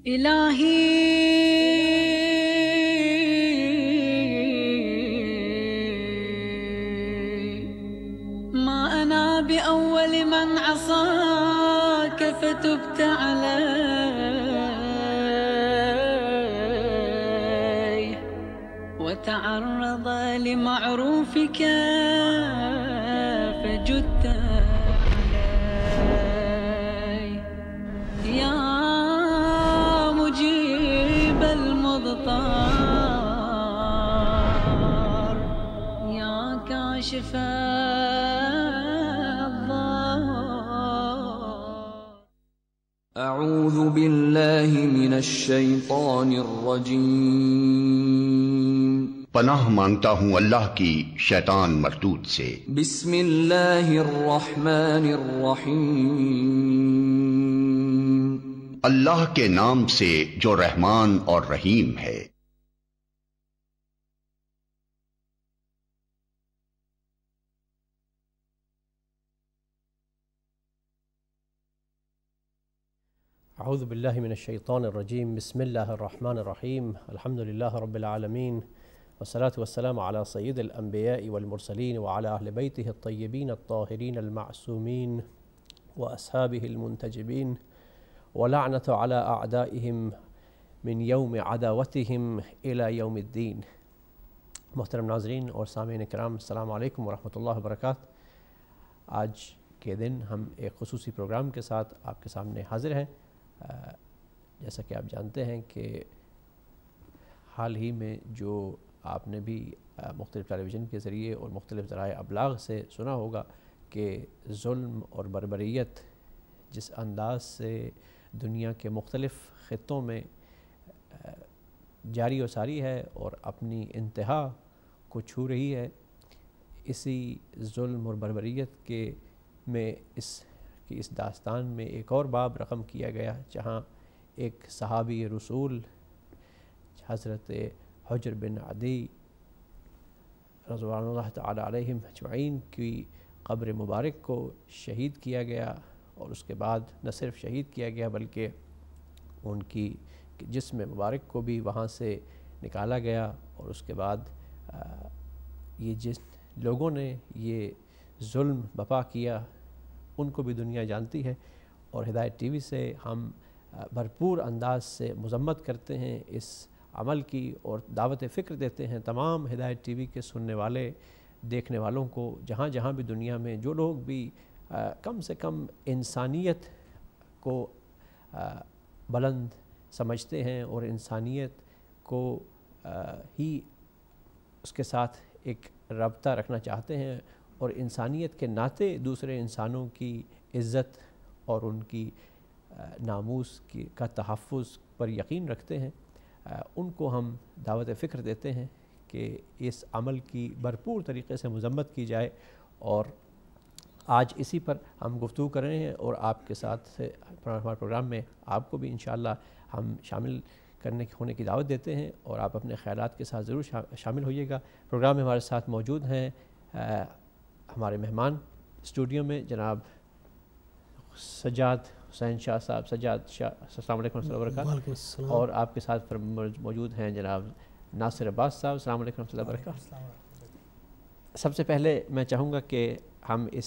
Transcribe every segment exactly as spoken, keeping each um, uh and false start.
الہی ما انا باول من عصاك فتبت علي وتعرض لمعروفك فجدت علي يا مجيب المضطر يا كاشف الضار. اعوذ باللہ من الشیطان الرجیم. پناہ مانگتا ہوں اللہ کی شیطان مردود سے. بسم اللہ الرحمن الرحیم. اللہ کے نام سے جو رحمان اور رحیم ہے. اعوذ باللہ من الشیطان الرجیم. بسم اللہ الرحمن الرحیم. الحمد للہ رب العالمین والصلاة والسلام على سید الانبیاء والمرسلین وعلى اہل بیتہ الطیبین الطاہرین المعصومین واصحابہ المنتجبین ولعنۃ علی اعدائہم من یوم عداوتہم الی یوم الدین. محترم ناظرین اور سامعین کرام، السلام علیکم ورحمۃ اللہ وبرکاتہ. آج کے دن ہم ایک خصوصی پروگرام کے ساتھ آپ کے سامنے حاضر ہیں. جیسا کہ آپ جانتے ہیں کہ حال ہی میں جو آپ نے بھی مختلف ٹیلی ویژن کے ذریعے اور مختلف ذرائع ابلاغ سے سنا ہوگا کہ ظلم اور بربریت جس انداز سے دنیا کے مختلف خطوں میں جاری و ساری ہے اور اپنی انتہا کو چھو رہی ہے، اسی ظلم اور بربریت کے میں اس کی اس داستان میں ایک اور باب رقم کیا گیا، جہاں ایک صحابی رسول حضرت حجر بن عدی رضوان اللہ تعالی علیہم اجمعین کی قبر مبارک کو شہید کیا گیا، اور اس کے بعد نہ صرف شہید کیا گیا بلکہ ان کی جسم مبارک کو بھی وہاں سے نکالا گیا. اور اس کے بعد یہ جس لوگوں نے یہ ظلم بپا کیا ان کو بھی دنیا جانتی ہے، اور ہدایت ٹی وی سے ہم بھرپور انداز سے مذمت کرتے ہیں اس عمل کی، اور دعوت فکر دیتے ہیں تمام ہدایت ٹی وی کے سننے والے دیکھنے والوں کو، جہاں جہاں بھی دنیا میں جو لوگ بھی کم سے کم انسانیت کو بلند سمجھتے ہیں اور انسانیت کو ہی اس کے ساتھ ایک رابطہ رکھنا چاہتے ہیں، اور انسانیت کے ناطے دوسرے انسانوں کی عزت اور ان کی ناموس کی کا تحفظ پر یقین رکھتے ہیں، ان کو ہم دعوت فکر دیتے ہیں کہ اس عمل کی بھرپور طریقے سے مذمت کی جائے. اور آج اسی پر ہم گفتگو کر رہے ہیں، اور آپ کے ساتھ ہمارے پروگرام میں آپ کو بھی انشاءاللہ ہم شامل کرنے ہونے کی دعوت دیتے ہیں، اور آپ اپنے خیالات کے ساتھ ضرور شامل ہوئیے گا. پروگرام میں ہمارے ساتھ موجود ہیں ہمارے مہمان اسٹوڈیو میں جناب سجاد حسین شاہ صاحب. سجاد شاہ، السلام علیکم ورحمۃ اللہ وبرکاتہ. اور آپ کے ساتھ موجود ہیں جناب ناصر عباس صاحب. السلام علیکم ورحمۃ اللہ وبرکاتہ. سب سے پہلے میں چاہوں گا کہ ہم اس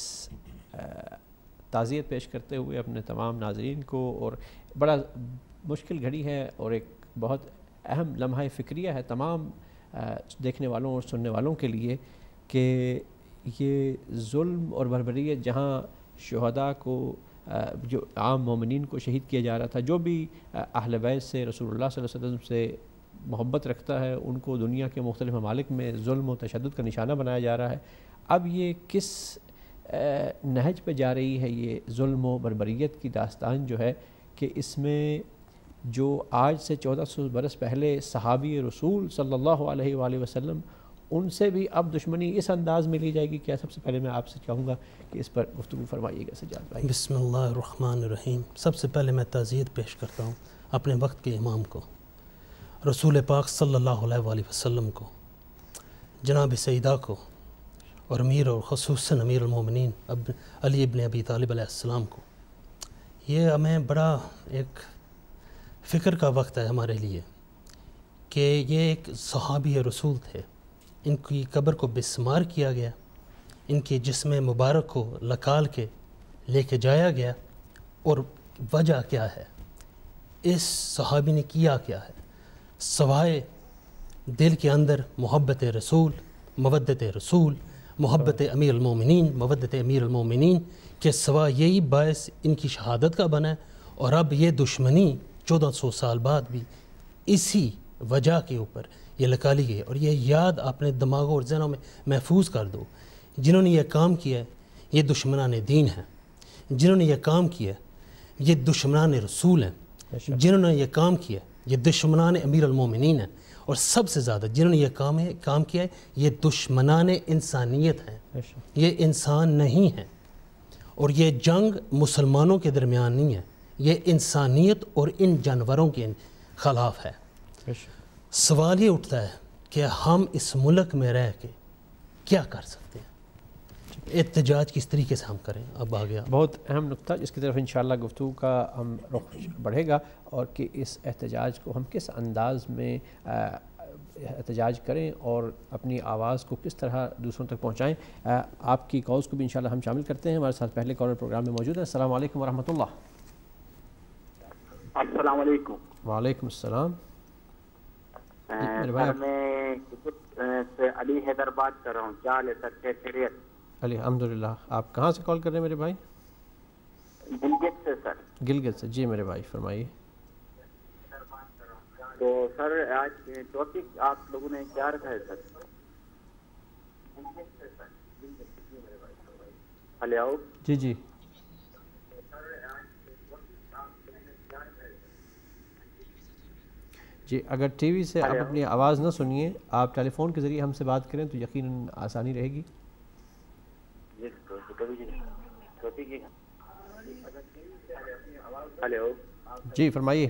تعزیت پیش کرتے ہوئے اپنے تمام ناظرین کو، اور بڑا مشکل گھڑی ہے اور ایک بہت اہم لمحہ فکریہ ہے تمام دیکھنے والوں اور سننے والوں کے لیے، کہ یہ ظلم اور بربریت جہاں شہداء کو، جو عام مومنین کو شہید کیا جا رہا تھا، جو بھی اہل بیت سے، رسول اللہ صلی اللہ علیہ وسلم سے محبت رکھتا ہے، ان کو دنیا کے مختلف ممالک میں ظلم و تشدد کا نشانہ بنایا جا رہا ہے. اب یہ کس نہج پہ جا رہی ہے یہ ظلم و بربریت کی داستان جو ہے، کہ اس میں جو آج سے چودہ سو برس پہلے صحابی رسول صلی اللہ علیہ وآلہ وسلم، ان سے بھی اب دشمنی اس انداز میں لی جائے گی کیا؟ سب سے پہلے میں آپ سے چاہوں گا کہ اس پر گفتگو فرمائیے گا سجاد بھائی. بسم اللہ الرحمن الرحیم. سب سے پہلے میں تعزیت پیش کرتا ہوں اپنے وقت کے امام کو، رسول پاک صلی اللہ علیہ وآلہ وسلم کو، جناب سیدہ کو، اور امیر اور خصوصاً امیر المومنین اب علی ابن ابی طالب علیہ السلام کو. یہ ہمیں بڑا ایک فکر کا وقت ہے ہمارے لیے کہ یہ ایک صحابی رسول تھے، ان کی قبر کو بسمار کیا گیا، ان کے جسم مبارک کو لکال کے لے کے جایا گیا، اور وجہ کیا ہے؟ اس صحابی نے کیا کیا ہے سوائے دل کے اندر محبت رسول، مودت رسول، محبت امیر المومنین، مودت امیر المومنین کے سوا یہی باعث ان کی شہادت کا بنا ہے، اور اب یہ دشمنی چودہ سو سال بعد بھی اسی وجہ کے اوپر یہ لکالی گئی، اور یہ یاد اپنے دماغوں اور ذہنوں میں محفوظ کر دو، جنہوں نے یہ کام کیا ہے یہ دشمنان دین ہیں، جنہوں نے یہ کام کیا ہے یہ دشمنان رسول ہیں، جنہوں نے یہ کام کیا ہے یہ دشمنان امیر المومنین ہیں، اور سب سے زیادہ جنہوں نے یہ کام ہے کام کیا ہے یہ دشمنان انسانیت ہیں، یہ انسان نہیں ہیں، اور یہ جنگ مسلمانوں کے درمیان نہیں ہے، یہ انسانیت اور ان جانوروں کے خلاف ہے۔ سوال یہ اٹھتا ہے کہ ہم اس ملک میں رہ کے کیا کر سکتے ہیں، احتجاج کس طریقے سے ہم کریں؟ اب آ گیا بہت اہم نقطہ جس کی طرف انشاءاللہ گفتگو کا ہم رخ بڑھے گا، اور کہ اس احتجاج کو ہم کس انداز میں احتجاج کریں اور اپنی آواز کو کس طرح دوسروں تک پہنچائیں۔ آپ کی کالز کو بھی انشاءاللہ ہم شامل کرتے ہیں۔ ہمارے ساتھ پہلے کالر پروگرام میں موجود ہیں۔ السلام علیکم ورحمۃ اللہ۔ السلام علیکم۔ وعلیکم السلام۔ سر میں سے علی حیدر بات کر رہا ہوں، کیا حال ہے سر؟ خیریت؟ الحمدللہ۔ آپ کہاں سے کال کر رہے ہیں میرے بھائی؟ گلگت سے سر۔ گلگت سے، جی میرے بھائی فرمائیے۔ تو سر آج ٹاپک آپ لوگوں نے کیا رکھا ہے سر؟ ہلو جی جی جی اگر ٹی وی سے آپ اپنی آواز نہ سنیے، آپ ٹیلی فون کے ذریعے ہم سے بات کریں تو یقیناً آسانی رہے گی۔ ہلو جی فرمائیے۔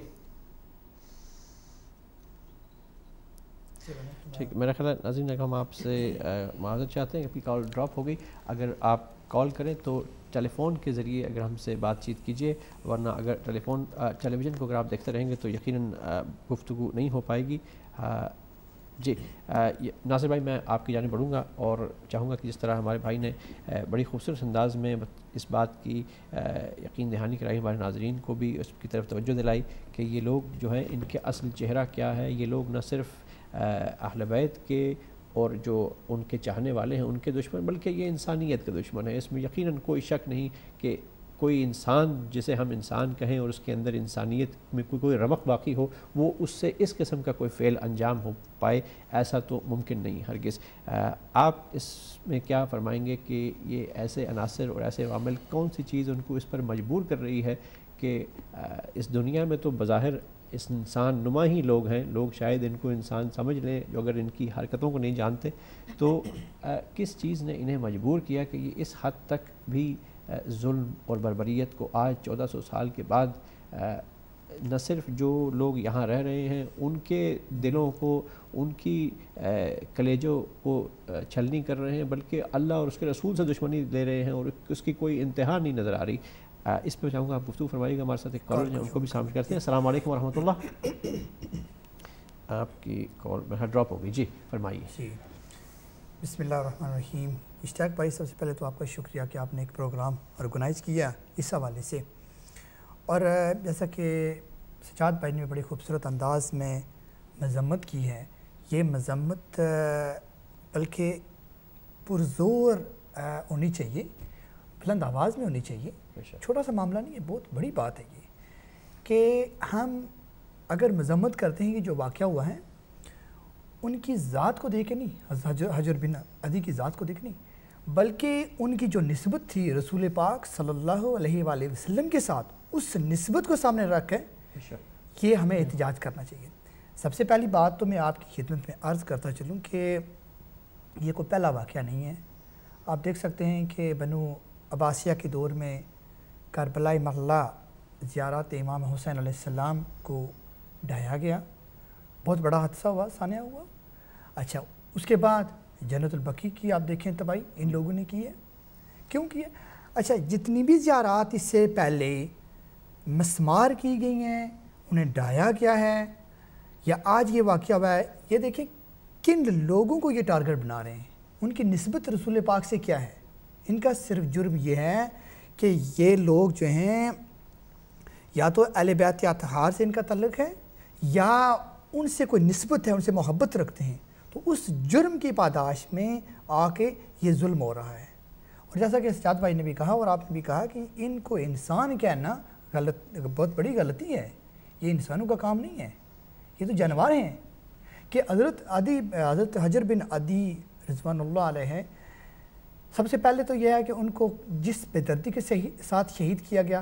ٹھیک، میرا خیال ہے ناظرین ہم آپ سے معذرت چاہتے ہیں کہ آپ کی کال ڈراپ ہو گئی۔ اگر آپ کال کریں تو ٹیلی فون کے ذریعے اگر ہم سے بات چیت کیجیے، ورنہ اگر ٹیلی فون ٹیلی ویژن کو اگر آپ دیکھتے رہیں گے تو یقیناً گفتگو نہیں ہو پائے گی۔ جی ناصر بھائی، میں آپ کی جانب بڑھوں گا اور چاہوں گا کہ جس طرح ہمارے بھائی نے بڑی خوبصورت انداز میں اس بات کی یقین دہانی کرائی، ہمارے ناظرین کو بھی اس کی طرف توجہ دلائی کہ یہ لوگ جو ہیں ان کے اصل چہرہ کیا ہے۔ یہ لوگ نہ صرف اہل بیت کے اور جو ان کے چاہنے والے ہیں ان کے دشمن، بلکہ یہ انسانیت کے دشمن ہیں۔ اس میں یقیناً کوئی شک نہیں کہ کوئی انسان جسے ہم انسان کہیں اور اس کے اندر انسانیت میں کوئی کوئی رمق باقی ہو، وہ اس سے اس قسم کا کوئی فعل انجام ہو پائے، ایسا تو ممکن نہیں ہرگز۔ آپ اس میں کیا فرمائیں گے کہ یہ ایسے عناصر اور ایسے عوامل کون سی چیز ان کو اس پر مجبور کر رہی ہے کہ اس دنیا میں تو بظاہر اس انسان نما ہی لوگ ہیں، لوگ شاید ان کو انسان سمجھ لیں جو اگر ان کی حرکتوں کو نہیں جانتے، تو کس چیز نے انہیں مجبور کیا کہ یہ اس حد تک بھی ظلم اور بربریت کو آج چودہ سو سال کے بعد نہ صرف جو لوگ یہاں رہ رہے ہیں ان کے دلوں کو، ان کی کلیجوں کو چھلنی کر رہے ہیں، بلکہ اللہ اور اس کے رسول سے دشمنی لے رہے ہیں اور اس کی کوئی انتہا نہیں نظر آ رہی۔ اس پہ چاہوں گا آپ گفتگو فرمائیے گا۔ ہمارے ساتھ ایک کالر ہیں، ان کو بھی شامل کرتے ہیں۔ السلام علیکم ورحمۃ اللہ۔ آپ کی کال میں ڈراپ ہو گئی، جی فرمائیے۔ جی بسم اللہ الرحمن الرحیم۔ اشتیاق بھائی، سب سے پہلے تو آپ کا شکریہ کہ آپ نے ایک پروگرام آرگنائز کیا اس حوالے سے، اور جیسا کہ سجاد بھائی نے بڑی خوبصورت انداز میں مذمت کی ہے، یہ مذمت بلکہ پرزور ہونی چاہیے، بلند آواز میں ہونی چاہیے۔ چھوٹا سا معاملہ نہیں ہے، بہت بڑی بات ہے یہ کہ ہم اگر مذمت کرتے ہیں کہ جو واقعہ ہوا ہے ان کی ذات کو دیکھ کے نہیں، حجر بن عدی کی ذات کو دیکھ نہیں، بلکہ ان کی جو نسبت تھی رسول پاک صلی اللہ علیہ وآلہ وسلم کے ساتھ، اس نسبت کو سامنے رکھ کے یہ ہمیں احتجاج کرنا چاہیے۔ سب سے پہلی بات تو میں آپ کی خدمت میں عرض کرتا چلوں کہ یہ کوئی پہلا واقعہ نہیں ہے۔ آپ دیکھ سکتے ہیں کہ بنو عباسیہ کے دور میں کربلا محلہ زیارت امام حسین علیہ السلام کو ڈھایا گیا، بہت بڑا حادثہ ہوا، سانحہ ہوا۔ اچھا، اس کے بعد جنت البقیع کی آپ دیکھیں تباہی ان لوگوں نے کی ہے، کیوں کی ہے؟ اچھا، جتنی بھی زیارات اس سے پہلے مسمار کی گئی ہیں، انہیں ڈرایا کیا ہے یا آج یہ واقعہ ہوا ہے. یہ دیکھیں کن لوگوں کو یہ ٹارگٹ بنا رہے ہیں, ان کی نسبت رسول پاک سے کیا ہے. ان کا صرف جرم یہ ہے کہ یہ لوگ جو ہیں یا تو اہل بیت اطہار سے ان کا تعلق ہے یا ان سے کوئی نسبت ہے, ان سے محبت رکھتے ہیں. تو اس جرم کی پاداش میں آ کے یہ ظلم ہو رہا ہے. اور جیسا کہ سجاد بھائی نے بھی کہا اور آپ نے بھی کہا کہ ان کو انسان کہنا غلط, بہت بڑی غلطی ہے. یہ انسانوں کا کام نہیں ہے, یہ تو جانور ہیں. کہ حضرت عدی حضرت حجر بن عدی رضوان اللہ علیہ ہے, سب سے پہلے تو یہ ہے کہ ان کو جس بے دردی کے ساتھ شہید کیا گیا.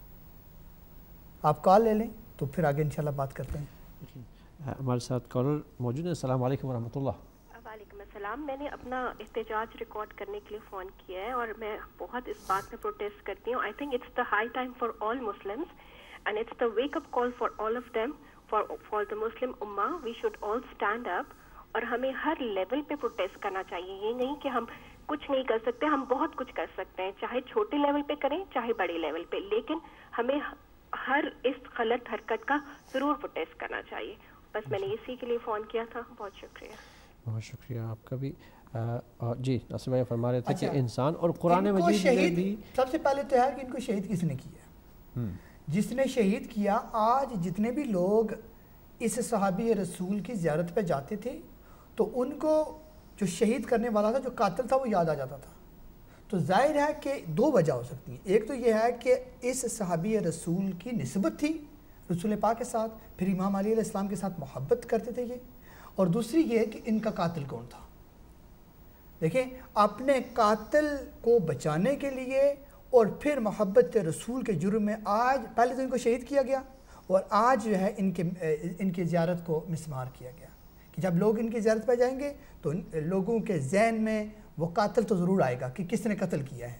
آپ کال لے لیں تو پھر آگے انشاءاللہ بات کرتے ہیں. ہمارے ساتھ کالر موجود ہیں. السلام علیکم ورحمۃ اللہ. وعلیکم السلام. میں نے اپنا احتجاج ریکارڈ کرنے کے لیے فون کیا ہے اور میں بہت اس بات میں پروٹیسٹ کرتی ہوں. I think it's the high time for all Muslims and it's the wake up call for all of them for for the Muslim امہ. We should all stand up اور ہمیں ہر لیول پہ پروٹیسٹ کرنا چاہیے. یہ نہیں کہ ہم کچھ نہیں کر سکتے, ہم بہت کچھ کر سکتے ہیں, چاہے چھوٹے لیول پہ کریں چاہے بڑے لیول پہ, لیکن ہمیں ہر اس غلط حرکت کا ضرور پروٹیسٹ کرنا چاہیے. بس میں نے اسی کے لیے فون کیا تھا. بہت شکریہ. بہت شکریہ آپ کا بھی. جی ناصر بھائی فرما رہے تھے کہ انسان اور قرآن مجید میں بھی سب سے پہلے تو ہے کہ ان کو شہید کس نے کیا. جس نے شہید کیا, آج جتنے بھی لوگ اس صحابی رسول کی زیارت پہ جاتے تھے تو ان کو جو شہید کرنے والا تھا, جو قاتل تھا, وہ یاد آ جاتا تھا. تو ظاہر ہے کہ دو وجہ ہو سکتی ہیں. ایک تو یہ ہے کہ اس صحابی رسول کی نسبت تھی رسول پاک کے ساتھ, پھر امام علی علیہ السلام کے ساتھ محبت کرتے تھے یہ, اور دوسری یہ کہ ان کا قاتل کون تھا. دیکھیں اپنے قاتل کو بچانے کے لیے اور پھر محبت رسول کے جرم میں آج پہلے تو ان کو شہید کیا گیا اور آج جو ہے ان کے ان کی زیارت کو مسمار کیا گیا کہ جب لوگ ان کی زیارت پہ جائیں گے تو لوگوں کے ذہن میں وہ قاتل تو ضرور آئے گا کہ کس نے قتل کیا ہے.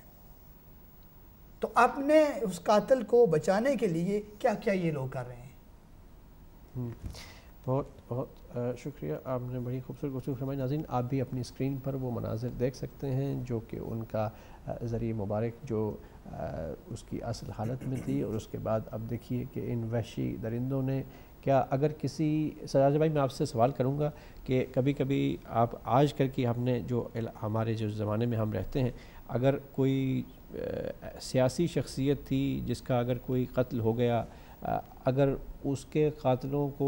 تو اپنے اس قاتل کو بچانے کے لیے کیا کیا یہ لوگ کر رہے ہیں. بہت بہت شکریہ, آپ نے بڑی خوبصورت گفتگو فرمائی. ناظرین آپ بھی اپنی اسکرین پر وہ مناظر دیکھ سکتے ہیں جو کہ ان کا ذریعہ مبارک جو اس کی اصل حالت میں تھی, اور اس کے بعد اب دیکھیے کہ ان وحشی درندوں نے کیا. اگر کسی سراج بھائی میں آپ سے سوال کروں گا کہ کبھی کبھی آپ آج کل کی ہم نے جو ہمارے جو زمانے میں ہم رہتے ہیں, اگر کوئی سیاسی شخصیت تھی جس کا اگر کوئی قتل ہو گیا, اگر اس کے قاتلوں کو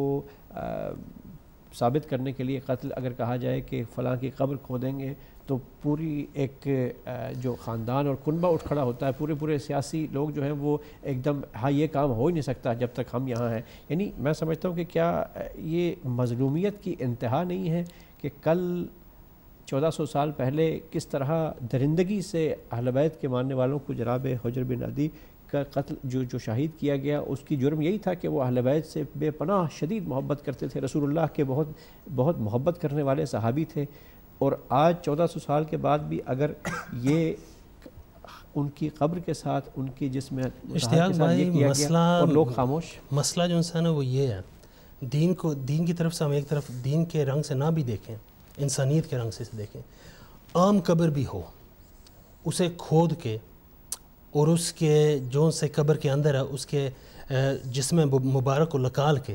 ثابت کرنے کے لیے قتل اگر کہا جائے کہ فلاں کی قبر کھودیں گے تو پوری ایک جو خاندان اور کنبہ اٹھ کھڑا ہوتا ہے, پورے پورے سیاسی لوگ جو ہیں وہ ایک دم ہاں یہ کام ہو ہی نہیں سکتا جب تک ہم یہاں ہیں. یعنی میں سمجھتا ہوں کہ کیا یہ مظلومیت کی انتہا نہیں ہے کہ کل چودہ سو سال پہلے کس طرح درندگی سے اہل بیت کے ماننے والوں کو جناب حجر بن عدی کا قتل جو جو شہید کیا گیا, اس کی جرم یہی تھا کہ وہ اہل بیت سے بے پناہ شدید محبت کرتے تھے, رسول اللہ کے بہت بہت محبت کرنے والے صحابی تھے. اور آج چودہ سو سال کے بعد بھی اگر یہ ان کی قبر کے ساتھ ان کی جسم اشتیاق بھائی مسئلہ اور لوگ خاموش, مسئلہ جو انسان ہے وہ یہ ہے, دین کو دین کی طرف سے ہم ایک طرف دین کے رنگ سے نہ بھی دیکھیں, انسانیت کے رنگ سے دیکھیں. عام قبر بھی ہو, اسے کھود کے اور اس کے جو سے قبر کے اندر ہے اس کے جسم مبارک کو نکال کے,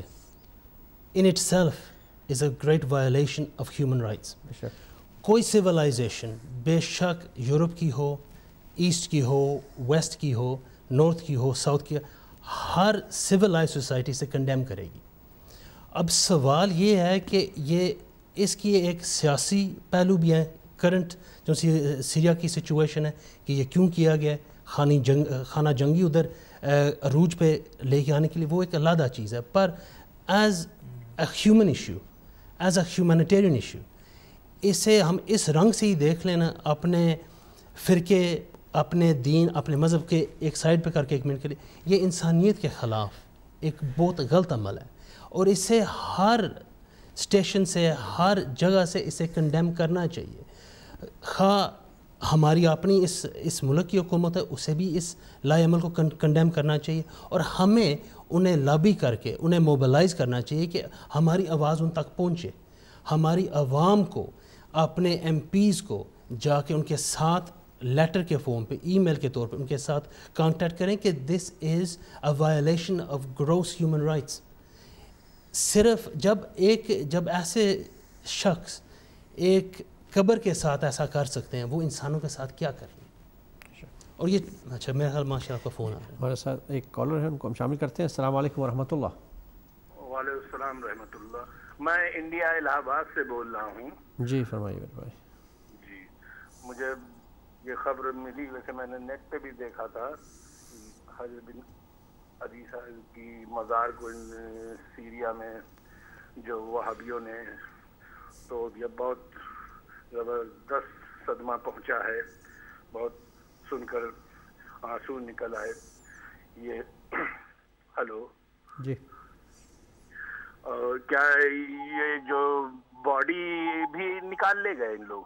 in itself is a great violation of human rights. کوئی سویلائزیشن بے شک یورپ کی ہو, ایسٹ کی ہو, ویسٹ کی ہو, نارتھ کی ہو, ساؤتھ کی, ہر سویلائز سوسائٹی سے کنڈیم کرے گی. اب سوال یہ ہے کہ یہ اس کی ایک سیاسی پہلو بھی ہے, کرنٹ جو سیریا کی سچویشن ہے کہ یہ کیوں کیا گیا ہے, خانی جنگ خانہ جنگی ادھر عروج پہ لے کے آنے کے لیے, وہ ایک علیحدہ چیز ہے. پر as a human issue, as a humanitarian issue, اسے ہم اس رنگ سے ہی دیکھ لینا, اپنے فرقے, اپنے دین, اپنے مذہب کے ایک سائڈ پہ کر کے ایک منٹ کے لیے, یہ انسانیت کے خلاف ایک بہت غلط عمل ہے. اور اسے ہر اسٹیشن سے, ہر جگہ سے اسے کنڈیم کرنا چاہیے. خواہ ہماری اپنی اس اس ملک کی حکومت ہے, اسے بھی اس لائے عمل کو کنڈیم کرنا چاہیے, اور ہمیں انہیں لابی کر کے انہیں موبلائز کرنا چاہیے کہ ہماری آواز ان تک پہنچے. ہماری عوام کو, اپنے ایم پیز کو جا کے ان کے ساتھ لیٹر کے فارم پہ, ای میل کے طور پہ ان کے ساتھ کانٹیکٹ کریں کہ this is a violation of gross human rights. صرف جب ایک جب ایسے شخص ایک قبر کے ساتھ ایسا کر سکتے ہیں وہ انسانوں کے ساتھ کیا کریں. اور یہ اچھا میرا خیال ماشاء اللہ کا فون آ رہا ہے. ہمارے ساتھ ایک کالر ہے, ان کو ہم شامل کرتے ہیں. السلام علیکم ورحمۃ اللہ. وعلیکم السلام رحمۃ اللہ. میں انڈیا الہ آباد سے بول رہا ہوں. جی فرمائیے میرے بھائی. جی مجھے یہ خبر ملی, ویسے میں نے نیٹ پہ بھی دیکھا تھا, حضرت بن عدی صاحب کی مزار کو سیریا میں جو وہابیوں نے, تو یہ بہت زبردست صدمہ پہنچا ہے, بہت سن کر آنسو نکل آئے. یہ ہلو جی اور کیا یہ جو باڈی بھی نکال لے گئے ان لوگ؟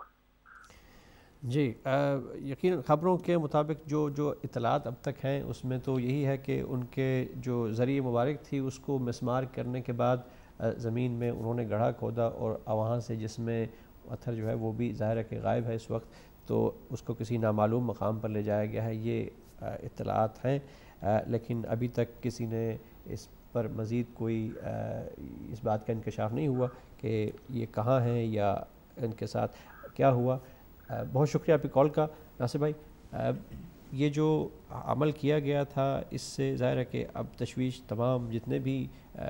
جی یقیناً خبروں کے مطابق جو جو اطلاعات اب تک ہیں اس میں تو یہی ہے کہ ان کے جو ذریعہ مبارک تھی اس کو مسمار کرنے کے بعد زمین میں انہوں نے گڑھا کھودا, اور وہاں سے جس میں پتھر جو ہے وہ بھی ظاہر ہے کہ غائب ہے اس وقت, تو اس کو کسی نامعلوم مقام پر لے جایا گیا ہے. یہ اطلاعات ہیں, لیکن ابھی تک کسی نے اس پر مزید کوئی اس بات کا انکشاف نہیں ہوا کہ یہ کہاں ہیں یا ان کے ساتھ کیا ہوا. بہت شکریہ آپ کی کال کا ناصر بھائی. یہ جو عمل کیا گیا تھا اس سے ظاہر ہے کہ اب تشویش تمام جتنے بھی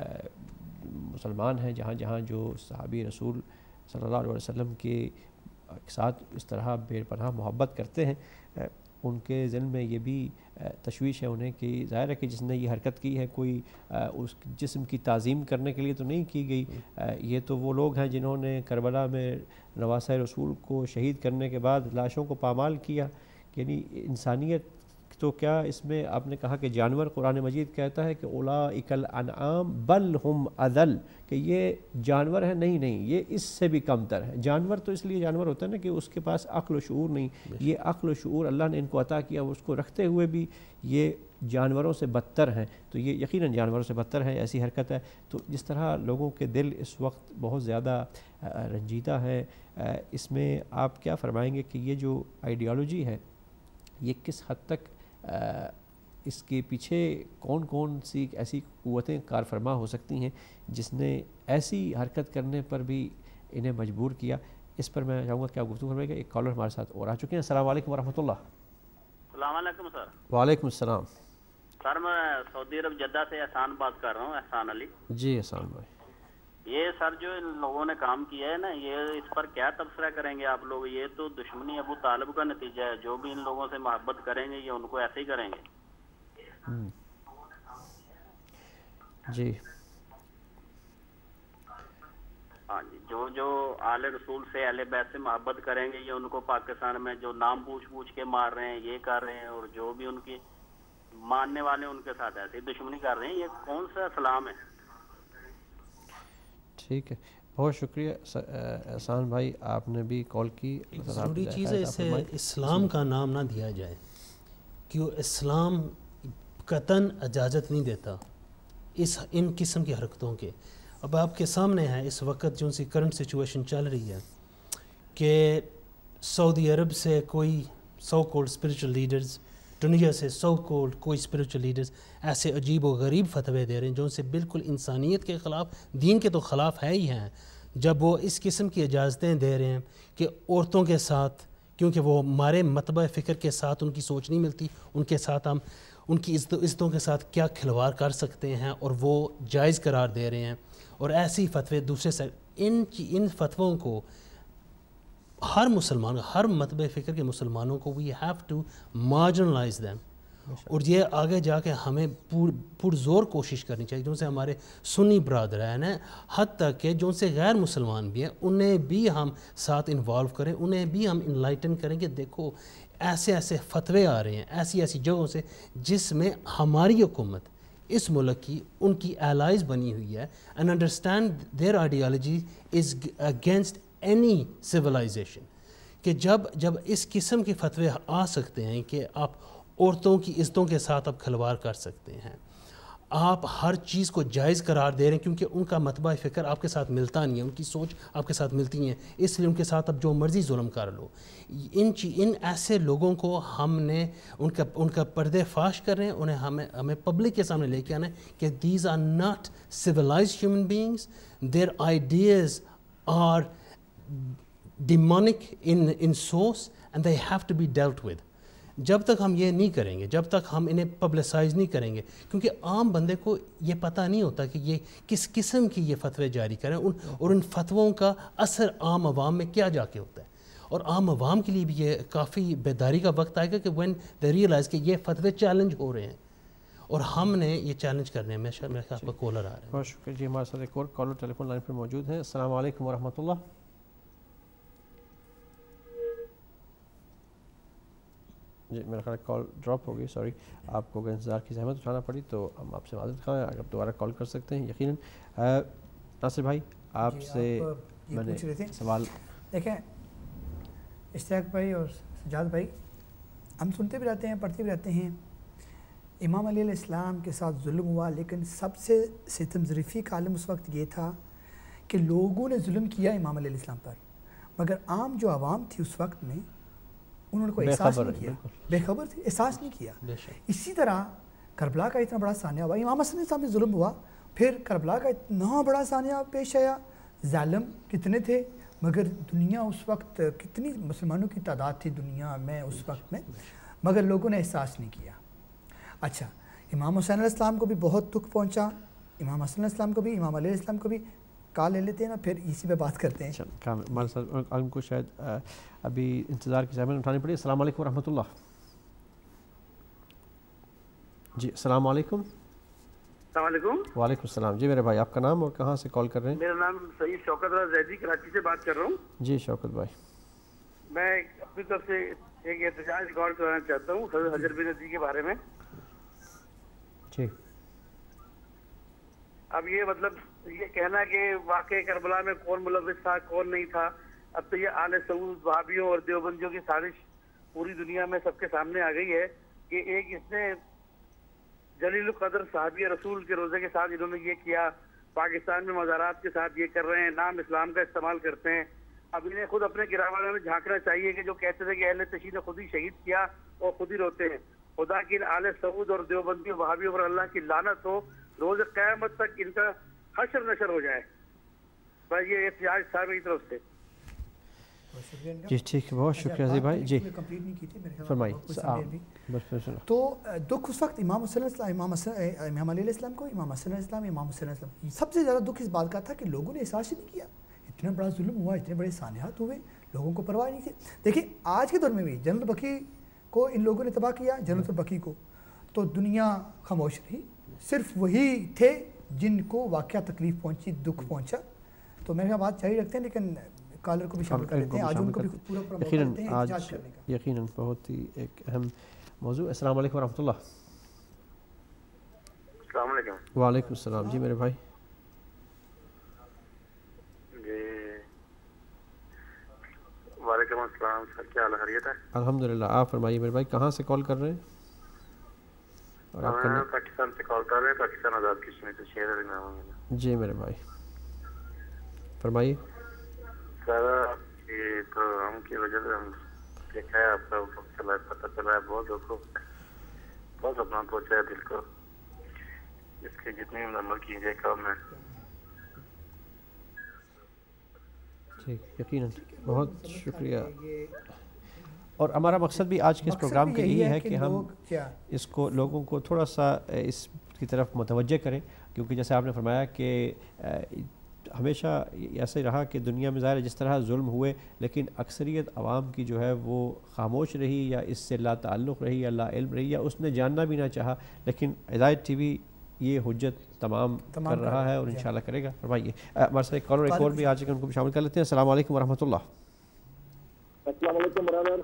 مسلمان ہیں جہاں جہاں جو صحابی رسول صلی اللہ علیہ وسلم کے ساتھ اس طرح بے پناہ محبت کرتے ہیں, ان کے ذہن میں یہ بھی تشویش ہے انہیں کہ ظاہر ہے کہ جس نے یہ حرکت کی ہے کوئی اس جسم کی تعظیم کرنے کے لیے تو نہیں کی گئی. یہ تو وہ لوگ ہیں جنہوں نے کربلا میں نواسہ رسول کو شہید کرنے کے بعد لاشوں کو پامال کیا. یعنی انسانیت تو کیا اس میں آپ نے کہا کہ جانور, قرآن مجید کہتا ہے کہ اولئک الانعام بل ہم اضل, کہ یہ جانور ہیں, نہیں نہیں یہ اس سے بھی کم تر ہے. جانور تو اس لیے جانور ہوتا ہے نا کہ اس کے پاس عقل و شعور نہیں, یہ عقل و شعور اللہ نے ان کو عطا کیا, اس کو رکھتے ہوئے بھی یہ جانوروں سے بدتر ہیں. تو یہ یقیناً جانوروں سے بدتر ہے, ایسی حرکت ہے. تو جس طرح لوگوں کے دل اس وقت بہت زیادہ رنجیدہ ہے, اس میں آپ کیا فرمائیں گے کہ یہ جو آئیڈیالوجی ہے یہ کس حد تک اس کے پیچھے کون کون سی ایسی قوتیں کار فرما ہو سکتی ہیں جس نے ایسی حرکت کرنے پر بھی انہیں مجبور کیا؟ اس پر میں چاہوں گا کہ آپ گفتگو کریں گے. ایک کالر ہمارے ساتھ اور آ چکے ہیں. السلام علیکم ورحمۃ اللہ. السلام علیکم سر. وعلیکم السلام سر. میں سعودی عرب جدہ سے احسان بات کر رہا ہوں, احسان علی. جی احسان بھائی. یہ سر جو ان لوگوں نے کام کیا ہے نا, یہ اس پر کیا تبصرہ کریں گے آپ لوگ؟ یہ تو دشمنی ابو طالب کا نتیجہ ہے. جو بھی ان لوگوں سے محبت کریں گے یہ ان کو ایسے ہی کریں گے. جی ہاں جی, جو جو آل رسول سے اہل بیت سے محبت کریں گے یہ ان کو پاکستان میں جو نام پوچھ پوچھ کے مار رہے ہیں, یہ کر رہے ہیں, اور جو بھی ان کی ماننے والے ان کے ساتھ ایسے دشمنی کر رہے ہیں. یہ کون سا اسلام ہے؟ ٹھیک ہے, بہت شکریہ احسان بھائی, آپ نے بھی کال کی. ضروری چیز ہے اسے اسلام کا نام نہ دیا جائے, کیوں اسلام قطعاً اجازت نہیں دیتا اس ان قسم کی حرکتوں کے. اب آپ کے سامنے ہے اس وقت جو سی کرنٹ سچویشن چل رہی ہے کہ سعودی عرب سے کوئی سو کولڈ اسپریچول لیڈرز, دنیا سے سو کولڈ کوئی اسپریچول لیڈرز ایسے عجیب و غریب فتوے دے رہے ہیں جو ان سے بالکل انسانیت کے خلاف, دین کے تو خلاف ہے ہی ہیں. جب وہ اس قسم کی اجازتیں دے رہے ہیں کہ عورتوں کے ساتھ, کیونکہ وہ ہمارے متبع فکر کے ساتھ ان کی سوچ نہیں ملتی, ان کے ساتھ ہم ان کی عزتوں کے ساتھ کیا کھلواڑ کر سکتے ہیں, اور وہ جائز قرار دے رہے ہیں. اور ایسی فتوے دوسرے سے ان ان فتووں کو ہر مسلمان, ہر متبع فکر کے مسلمانوں کو we have to marginalise them. اور یہ آگے جا کے ہمیں پرزور کوشش کرنی چاہیے جو سے ہمارے سنی برادران ہیں, حد تک کہ جو سے غیر مسلمان بھی ہیں انہیں بھی ہم ساتھ انوالو کریں, انہیں بھی ہم انلائٹن کریں کہ دیکھو ایسے ایسے فتوے آ رہے ہیں ایسی ایسی جگہوں سے جس میں ہماری حکومت اس ملک کی ان کی ایلائز بنی ہوئی ہے, and understand their ideology is against any civilisation. کہ جب جب اس قسم کے فتوے آ سکتے ہیں کہ آپ عورتوں کی عزتوں کے ساتھ اب کھلواڑ کر سکتے ہیں, آپ ہر چیز کو جائز قرار دے رہے ہیں کیونکہ ان کا مطبع فکر آپ کے ساتھ ملتا نہیں ہے, ان کی سوچ آپ کے ساتھ ملتی ہیں, اس لیے ان کے ساتھ اب جو مرضی ظلم کر لو. ان ان ایسے لوگوں کو ہم نے ان کا ان کا پردے فاش کر رہے ہیں, انہیں ہمیں ہمیں پبلک کے سامنے لے کے آنا ہے کہ these are not civilized human beings, their ideas are demonic in in source and they have to be dealt with. جب تک ہم یہ نہیں کریں گے, جب تک ہم انہیں پبلسائز نہیں کریں گے, کیونکہ عام بندے کو یہ پتہ نہیں ہوتا کہ یہ کس قسم کی یہ فتوے جاری کریں ان اور ان فتووں کا اثر عام عوام میں کیا جا کے ہوتا ہے. اور عام عوام کے لیے بھی یہ کافی بیداری کا وقت آئے گا کہ when they realize کہ یہ فتوے چیلنج ہو رہے ہیں اور ہم نے یہ چیلنج کرنے ہیں. میرے خیال میں کالر آ رہا ہے. بہت شکریہ جی. ہمارے ساتھ ایک اور کالر ٹیلی فون لائن پر موجود ہیں. السلام علیکم ورحمۃ اللہ. جی میرا خیال کال ڈراپ ہو گئی, سوری. آپ کو اگر انتظار کی زحمت اٹھانا پڑی تو ہم آپ سے معذرت خواہ ہیں, اگر دوبارہ کال کر سکتے ہیں. یقیناً ناصر بھائی آپ سے میں نے سوال دیکھیں, اشتیاق بھائی اور سجاد بھائی, ہم سنتے بھی رہتے ہیں, پڑھتے بھی رہتے ہیں, امام علیہ السلام کے ساتھ ظلم ہوا, لیکن سب سے ستم ظریفی کا عالم اس وقت یہ تھا کہ لوگوں نے ظلم کیا امام علیہ السلام پر, مگر عام جو عوام تھی اس وقت میں انہوں نے کوئی احساس نہیں کیا, بے خبر تھی, احساس نہیں کیا. اسی طرح کربلا کا اتنا بڑا ثانیہ ہوا, امام حسن صاحب سے ظلم ہوا, پھر کربلا کا اتنا بڑا ثانیہ پیش آیا, ظالم کتنے تھے, مگر دنیا اس وقت کتنی مسلمانوں کی تعداد تھی دنیا میں اس وقت میں, مگر لوگوں نے احساس نہیں کیا. اچھا, امام حسین علیہ السلام کو بھی بہت دکھ پہنچا, امام حسن علیہ السلام کو بھی, امام علیہ السلام کو بھی. کال لے لیتے ہیں نا, پھر اسی پہ بات کرتے ہیں. ہمارے ساتھ ان کو شاید ابھی انتظار کی زحمت اٹھانی پڑی. السلام علیکم ورحمۃ اللہ. جی السلام علیکم. السلام علیکم. وعلیکم السلام. جی میرے بھائی آپ کا نام اور کہاں سے کال کر رہے ہیں؟ میرا نام سعید شوکت رضا زیدی, کراچی سے بات کر رہا ہوں. جی شوکت بھائی. میں اپنی طرف سے ایک احتجاج ریکارڈ کرانا چاہتا ہوں حجر بن ازی کے بارے میں. جی. اب یہ مطلب یہ کہنا کہ واقع کربلا میں کون ملوث تھا کون نہیں تھا, اب تو یہ آل سعود وہابیوں اور دیوبندیوں کی سازش پوری دنیا میں سب کے سامنے آ گئی ہے کہ ایک اس نے جلیل القدر صحابی رسول کے روزے کے ساتھ انہوں نے یہ کیا, پاکستان میں مزارات کے ساتھ یہ کر رہے ہیں, نام اسلام کا استعمال کرتے ہیں. اب انہیں خود اپنے گراوالوں میں جھانکنا چاہیے کہ جو کہتے تھے کہ اہل تشیع نے خود ہی شہید کیا اور خود ہی روتے ہیں. خدا کی آل سعود اور دیوبندیوں وہابیوں پر اللہ کی لعنت ہو, روز قیامت تک ان کا حشر نشر ہو جائے. بس یہ احتجاج تھا میری طرف سے. جی ٹھیک ہے, بہت شکریہ عزیز بھائی. جی فرمائیے. تو دکھ اس وقت امام حسین امام امام علیہ السلام کو, امام حسن علیہ السلام, امام حسین علیہ السلام, سب سے زیادہ دکھ اس بات کا تھا کہ لوگوں نے احساس ہی نہیں کیا. اتنا بڑا ظلم ہوا, اتنے بڑے سانحات ہوئے, لوگوں کو پرواہ نہیں تھی. دیکھیں آج کے دور میں بھی جنرل بکی کو ان لوگوں نے تباہ کیا, جنرل بکی کو, تو دنیا خاموش رہی. صرف وہی تھے جن کو واقعہ تکلیف پہنچی, دکھ پہنچا. تو میرے بات جاری رکھتے ہیں, لیکن کالر کو بھی شامل کر لیتے ہیں, آج ان کو بھی پورا پورا موقع دیتے ہیں احتجاج کرنے کا. یقیناً بہت ہی ایک اہم موضوع. السلام علیکم ورحمۃ اللہ. السلام علیکم. وعلیکم السلام. جی میرے بھائی. جی وعلیکم السلام سر, کیا حال خیریت ہے؟ الحمد للہ. آپ فرمائیے میرے بھائی, کہاں سے کال کر رہے ہیں؟ اور آپ میں پاکستان سے کال کر رہے ہیں, پاکستان آزاد کشمیر سے شہر علی نام ہے. جی میرے بھائی فرمائیے. سر یہ پروگرام کی وجہ سے ہم دیکھا ہے, آپ کا وقت چلا ہے, پتہ چلا ہے, بہت دکھ کو بہت اپنا پہنچا ہے دل کو. اس کے جتنی عمل کیجیے کام ہے. ٹھیک, یقیناً بہت شکریہ. اور ہمارا مقصد بھی آج کے اس پروگرام کا یہی ہے کہ ہم اس کو لوگوں کو تھوڑا سا اس کی طرف متوجہ کریں, کیونکہ جیسے آپ نے فرمایا کہ ہمیشہ ایسا ہی رہا کہ دنیا میں ظاہر جس طرح ظلم ہوئے, لیکن اکثریت عوام کی جو ہے وہ خاموش رہی, یا اس سے لا تعلق رہی, یا لا علم رہی, یا اس نے جاننا بھی نہ چاہا. لیکن ہدایت ٹی وی یہ حجت تمام کر رہا ہے اور انشاءاللہ کرے گا. فرمائیے. ہمارے ساتھ ایک کالر ایک اور بھی آ چکے, ان کو بھی شامل کر لیتے ہیں. السلام علیکم ورحمۃ اللہ. السلام علیکم برادر.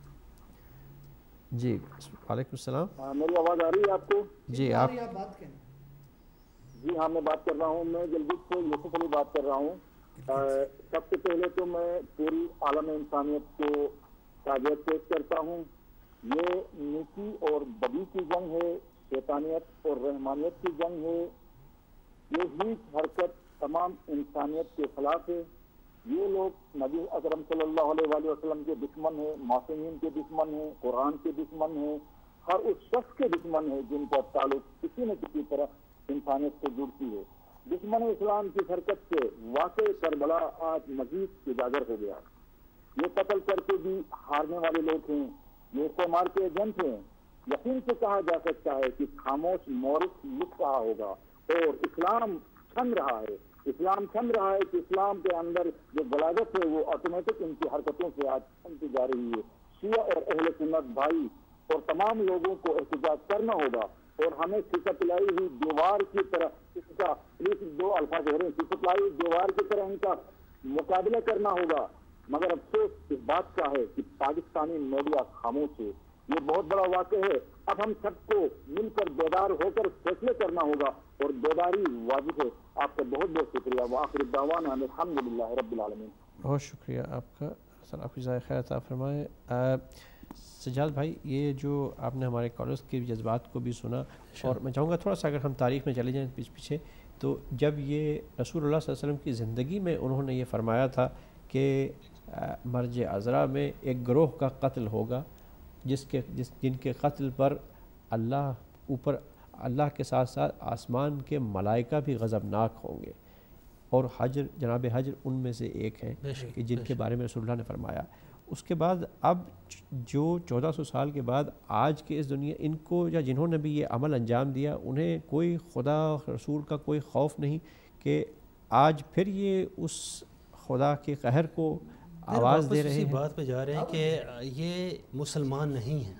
جی وعلیکم السلام. میری آواز آ رہی ہے آپ کو؟ جی آپ بات کریں. جی ہاں میں بات کر رہا ہوں, میں جلدی سے یوسف علی بات کر رہا ہوں. سب سے پہلے تو میں پوری عالم انسانیت کو تعزیت پیش کرتا ہوں. یہ نیکی اور بدی کی جنگ ہے, शैतानियत और रहमानियत की जंग है। ये हीच हरकत तमाम इंसानियत के खिलाफ है। ये लोग नबी अकरम सल्लल्लाहु अलैहि वसल्लम के दुश्मन है, मासूमीन के दुश्मन है, कुरान के दुश्मन है, हर उस शख्स के दुश्मन है जिनका ताल्लुक किसी न किसी तरह इंसानियत से जुड़ती है। दुश्मन इस्लाम की हरकत से वाक़ई करबला आज मजीद उजागर हो गया। ये कत्ल करके भी हारने वाले लोग हैं, ये इस्तेमाल के एजेंट हैं। यकीन से कहा जा सकता है कि खामोश मोरिस लिख रहा होगा और इस्लाम थम रहा है। इस्लाम थम रहा है कि इस्लाम के अंदर जो गलाजत है वो ऑटोमेटिक इनकी हरकतों से आज थमती जा रही है। शिया और अहले सुन्नत भाई और तमाम लोगों को एहतजाज करना होगा और हमें सिकतलाई हुई दीवार की तरह इसका प्लीज दो अल्फाज हो रहे हैं, सिकतलाई हुई दीवार की तरह इनका मुकाबला करना होगा। मगर अफसोस इस बात का है कि पाकिस्तानी मीडिया खामोश है। ये बहुत बड़ा वाक़या है। अब हम सबको मिलकर बेदार होकर फैसले करना होगा और बेदारी वाजिब है। आपका बहुत बहुत शुक्रिया। व आखिर दावाना अल्हम्दुलिल्लाह रब्बिल आलमीन। बहुत शुक्रिया आपका। सर आपकी ज़ाय खैर अता फरमाए। सजाद भाई, ये जो आपने हमारे कॉलर्स के जज्बात को भी सुना और मैं चाहूँगा थोड़ा सा अगर हम तारीख़ में चले जाएँ पीछे पीछे तो जब ये रसूलुल्लाह सल्लल्लाहु अलैहि वसल्लम की ज़िंदगी में उन्होंने ये फरमाया था कि मर्ज अज़रा में एक ग्रोह का कत्ल होगा जिसके जिस जिनके कत्ल पर अल्लाह ऊपर अल्लाह के साथ साथ आसमान के मलाइका भी गज़बनाक होंगे और हजर जनाब हजर उनमें से एक हैं कि जिनके बारे में रसूलुल्लाह ने फरमाया। उसके बाद अब जो चौदह सौ साल के बाद आज के इस दुनिया इनको या जिन्होंने भी ये अमल अंजाम दिया उन्हें कोई खुदा रसूल का कोई खौफ नहीं कि आज फिर ये उस खुदा के कहर को आवाज़ दे रहे हैं। इसी बात पे जा रहे हैं कि ये मुसलमान नहीं हैं,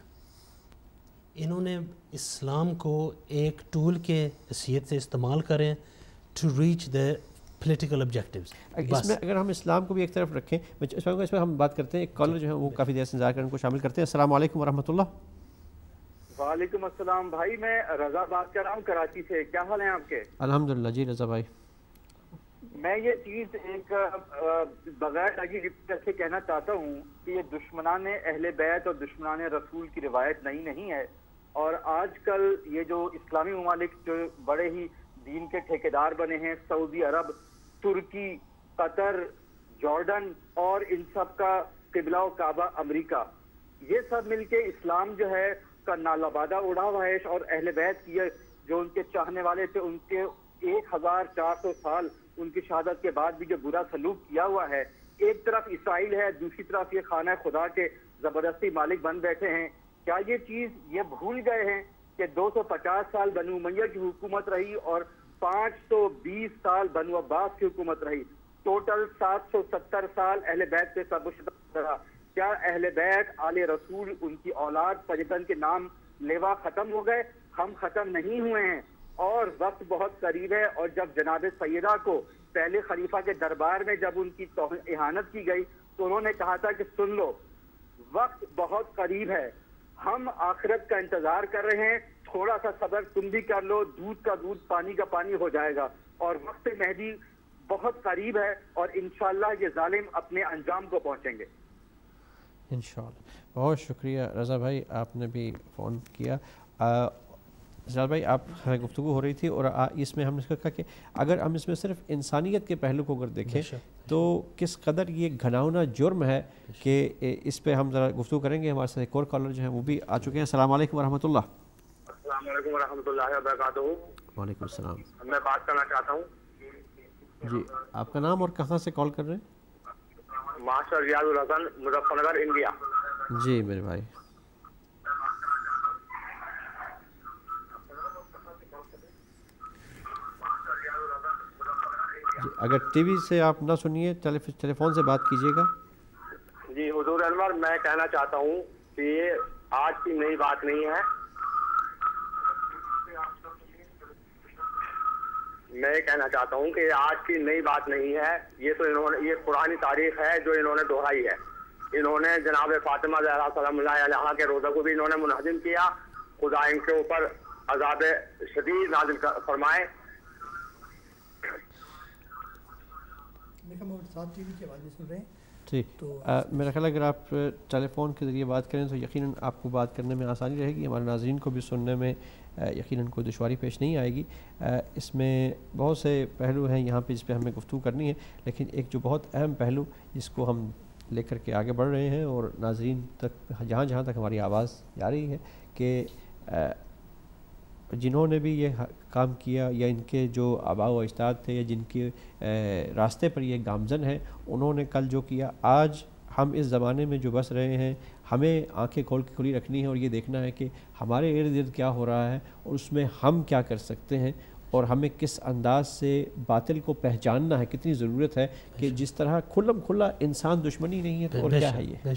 इन्होंने इस्लाम को एक टूल के हैसियत से इस्तेमाल करें to reach the political objectives. इसमें अगर हम इस्लाम को भी एक तरफ रखें, इसमें इसमें हम बात करते हैं। एक कॉलर जो है वो काफ़ी देर से इंतजार करें, उनको शामिल करते हैं। अस्सलाम वालेकुम वरहमतुल्लाह। वालेकुम अस्सलाम भाई, मैं रज़ा बात कर रहा हूँ कराची से। क्या हाल है आपके? अल्हम्दुलिल्लाह जी रज़ा भाई। मैं ये चीज़ एक बगैर लगी से कहना चाहता हूँ कि ये दुश्मनान अहले बैत और दुश्मनान रसूल की रिवायत नई नहीं है। और आजकल ये जो इस्लामी ममालिक जो बड़े ही दीन के ठेकेदार बने हैं, सऊदी अरब, तुर्की, कतर, जॉर्डन और इन सब का किबला व काबा अमरीका, ये सब मिलके इस्लाम जो है का नालाबादा उड़ा हुआ है। और अहले बैत की जो उनके चाहने वाले थे उनके एक हजार चार सौ साल उनकी शहादत के बाद भी जो बुरा सलूक किया हुआ है। एक तरफ इसराइल है, दूसरी तरफ ये खाना खुदा के जबरदस्ती मालिक बन बैठे हैं। क्या ये चीज ये भूल गए हैं कि दो सौ पचास साल बनु उमैया की हुकूमत रही और पाँच सौ बीस साल बनु अब्बास की हुकूमत रही, टोटल सात सौ सत्तर साल अहले बैत पे सबुश्त रहा। क्या अहले बैत आले रसूल उनकी औलाद फजतन के नाम लेवा खत्म हो गए? हम खत्म नहीं हुए हैं और वक्त बहुत करीब है। और जब जनाब सैयदा को पहले खलीफा के दरबार में जब उनकी इहानत की गई तो उन्होंने कहा था कि सुन लो, वक्त बहुत करीब है, हम आखिरत का इंतजार कर रहे हैं, थोड़ा सा सब्र तुम भी कर लो, दूध का दूध पानी का पानी हो जाएगा और वक्त मेहदी बहुत करीब है और इंशाअल्लाह ये जालिम अपने अंजाम को पहुंचेंगे इंशाअल्लाह। बहुत शुक्रिया रज़ा भाई, आपने भी फ़ोन किया। सजाद भाई, आप गुफ्तगू हो रही थी और आ, इसमें हमने कहा कि अगर हम इसमें सिर्फ इंसानियत के पहलू को अगर देखें तो किस कदर ये घनाउना जुर्म है कि इस पे हम ज़रा गुफ्तगू करेंगे। हमारे साथ एक और कॉलर जो है वो भी आ चुके हैं। अस्सलाम वालेकुम वरहमतुल्लाह। अस्सलाम वालेकुम वरहमतुल्लाहि वबरकातुहू। वालेकुम सलाम। मैं बात करना चाहता हूँ जी, आपका नाम और कहाँ से कॉल कर रहे हैं? Master Riyazul Hasan, Muzaffarnagar, India. जी मेरे भाई। अगर टीवी से आप ना सुनिए, टेलीफोन से बात कीजिएगा। जी हुजूर अनवर, मैं कहना चाहता हूँ कि ये आज की नई बात नहीं है। मैं कहना चाहता हूँ कि आज की नई बात नहीं है। ये तो इन्होंने ये पुरानी तारीख है जो इन्होंने दोहराई है। इन्होंने जनाब फातिमा ज़हरा सलामुल्लाह अलैहा के रोज़ा को भी इन्होंने मुनहजिम किया। खुदा इनके ऊपर अज़ाब शदीद नाज़िल फरमाए। साथ टीवी की आवाज़ सुन रहे हैं। ٹھیک. میرا خیال ہے اگر آپ ٹیلی فون کے ذریعے بات کریں تو یقیناً آپ کو بات کرنے میں آسانی رہے گی, ہمارے ناظرین کو بھی سننے میں یقیناً کوئی دشواری پیش نہیں آئے گی. اس میں بہت سے پہلو ہیں یہاں پہ جس پہ ہمیں گفتگو کرنی ہے, لیکن ایک جو بہت اہم پہلو جس کو ہم لے کر کے آگے بڑھ رہے ہیں اور ناظرین تک جہاں جہاں تک ہماری آواز جا رہی ہے کہ جنہوں نے بھی یہ کام کیا یا ان کے جو آباء و اجداد تھے یا جن کے راستے پر یہ گامزن ہے, انہوں نے کل جو کیا, آج ہم اس زمانے میں جو بس رہے ہیں ہمیں آنکھیں کھول کے کھلی رکھنی ہے اور یہ دیکھنا ہے کہ ہمارے ارد گرد کیا ہو رہا ہے اور اس میں ہم کیا کر سکتے ہیں اور ہمیں کس انداز سے باطل کو پہچاننا ہے. کتنی ضرورت ہے کہ جس طرح کھلم کھلا انسان دشمنی نہیں ہے تو اور کیا ہے. یہ بے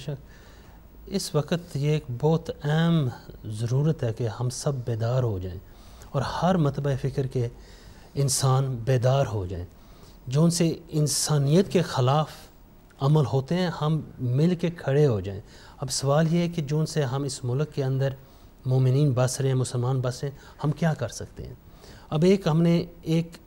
شک اس وقت یہ ایک بہت اہم ضرورت ہے کہ ہم سب بیدار ہو جائیں اور ہر متبع فکر کے انسان بیدار ہو جائیں. جو ان سے انسانیت کے خلاف عمل ہوتے ہیں ہم مل کے کھڑے ہو جائیں. اب سوال یہ ہے کہ جو ان سے ہم اس ملک کے اندر مومنین بس رہے ہیں, مسلمان بس رہے ہیں, ہم کیا کر سکتے ہیں. اب ایک ہم نے ایک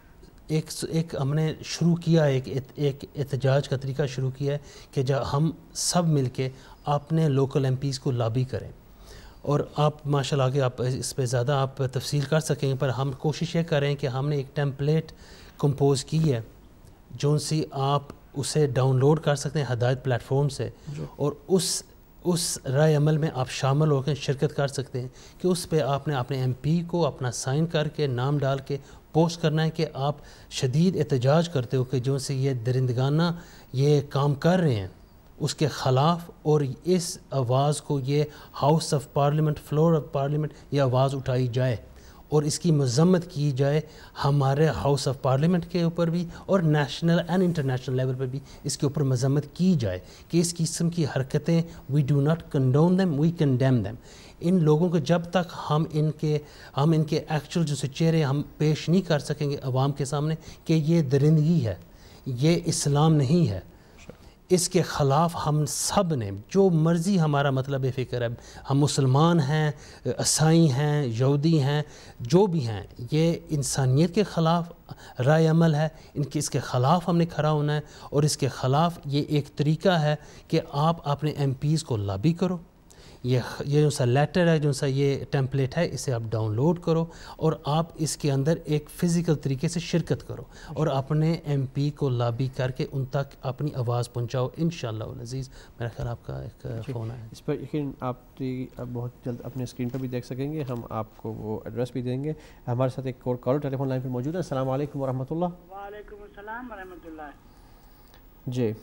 ایک ایک ہم نے شروع کیا ایک ایک احتجاج کا طریقہ شروع کیا ہے کہ جب ہم سب مل کے اپنے لوکل ایم پیز کو لابی کریں, اور آپ ماشاء اللہ آگے آپ اس پہ زیادہ آپ تفصیل کر سکیں, پر ہم کوشش یہ کریں کہ ہم نے ایک ٹیمپلیٹ کمپوز کی ہے جو سی آپ اسے ڈاؤن لوڈ کر سکتے ہیں ہدایت پلیٹ فارم سے, اور اس اس رائے عمل میں آپ شامل ہو کے شرکت کر سکتے ہیں کہ اس پہ آپ نے اپنے ایم پی کو اپنا سائن کر کے نام ڈال کے پوسٹ کرنا ہے کہ آپ شدید احتجاج کرتے ہو کہ جو سے یہ درندگانہ یہ کام کر رہے ہیں اس کے خلاف, اور اس آواز کو یہ house of parliament floor of parliament یہ آواز اٹھائی جائے اور اس کی مذمت کی جائے ہمارے ہاؤس آف پارلیمنٹ کے اوپر بھی اور نیشنل اینڈ انٹرنیشنل لیول پر بھی اس کے اوپر مذمت کی جائے کہ اس قسم کی حرکتیں we do not condone them we condemn them. ان لوگوں کو جب تک ہم ان کے ہم ان کے ایکچوئل جو چہرے ہم پیش نہیں کر سکیں گے عوام کے سامنے کہ یہ درندگی ہے, یہ اسلام نہیں ہے, اس کے خلاف ہم سب نے جو مرضی ہمارا مطلب فکر ہے, ہم مسلمان ہیں, عیسائی ہیں, یہودی ہیں, جو بھی ہیں, یہ انسانیت کے خلاف رائے عمل ہے, ان کے اس کے خلاف ہم نے کھڑا ہونا ہے. اور اس کے خلاف یہ ایک طریقہ ہے کہ آپ اپنے ایم پیز کو لابی کرو. یہ یہ جو سا لیٹر ہے, جو سا یہ ٹیمپلیٹ ہے, اسے آپ ڈاؤن لوڈ کرو اور آپ اس کے اندر ایک فزیکل طریقے سے شرکت کرو اور اپنے ایم پی کو لابی کر کے ان تک اپنی آواز پہنچاؤ. انشاءاللہ العزیز میرا خیال آپ کا ایک فون ہے اس پر یقین آپ بہت جلد اپنے اسکرین پر بھی دیکھ سکیں گے, ہم آپ کو وہ ایڈریس بھی دیں گے. ہمارے ساتھ ایک اور کال ٹیلی فون لائن پر موجود ہے. السلام علیکم ورحمۃ اللہ. وعلیکم السلام ورحمۃ اللہ. جی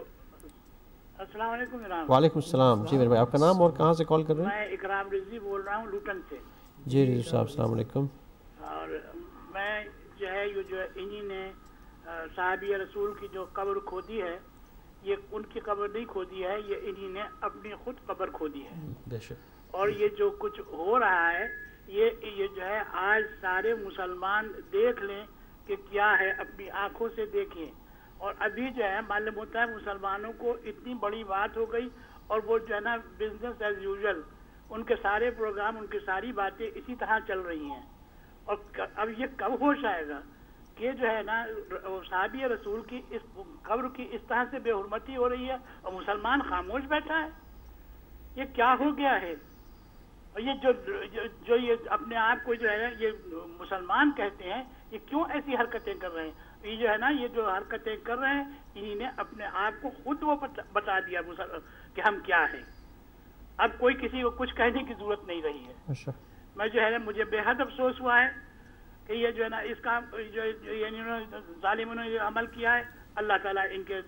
السلام علیکم جناب. وعلیکم السلام. جی میرے بھائی آپ کا نام اور کہاں سے کال کر رہے ہیں؟ میں اکرام رضوی بول رہا ہوں لوٹن سے. جی رضوی صاحب السلام علیکم. اور میں جو ہے یہ جو انہی نے صحابی رسول کی جو قبر کھودی ہے, یہ ان کی قبر نہیں کھودی ہے, یہ انہی نے اپنی خود قبر کھودی ہے. بے شک. اور یہ جو کچھ ہو رہا ہے یہ یہ جو ہے آج سارے مسلمان دیکھ لیں کہ کیا ہے, اپنی آنکھوں سے دیکھیں. اور ابھی جو ہے معلوم ہوتا ہے مسلمانوں کو اتنی بڑی بات ہو گئی اور وہ جو ہے نا بزنس ایز یوزول, ان کے سارے پروگرام ان کی ساری باتیں اسی طرح چل رہی ہیں. اور اب یہ کب ہوش آئے گا کہ جو ہے نا صحابی رسول کی اس قبر کی اس طرح سے بے حرمتی ہو رہی ہے اور مسلمان خاموش بیٹھا ہے. یہ کیا ہو گیا ہے؟ اور یہ جو جو یہ اپنے آپ کو جو ہے یہ مسلمان کہتے ہیں, یہ کیوں ایسی حرکتیں کر رہے ہیں؟ یہ جو ہے نا یہ جو حرکتیں کر رہے ہیں انہی نے اپنے آپ کو خود وہ بتا دیا کہ ہم کیا ہیں. اب کوئی کسی کو کچھ کہنے کی ضرورت نہیں رہی ہے. میں جو ہے مجھے بے حد افسوس ہوا ہے کہ یہ جو ہے نا اس کا جو ظالموں نے عمل کیا ہے, اللہ تعالیٰ ان کے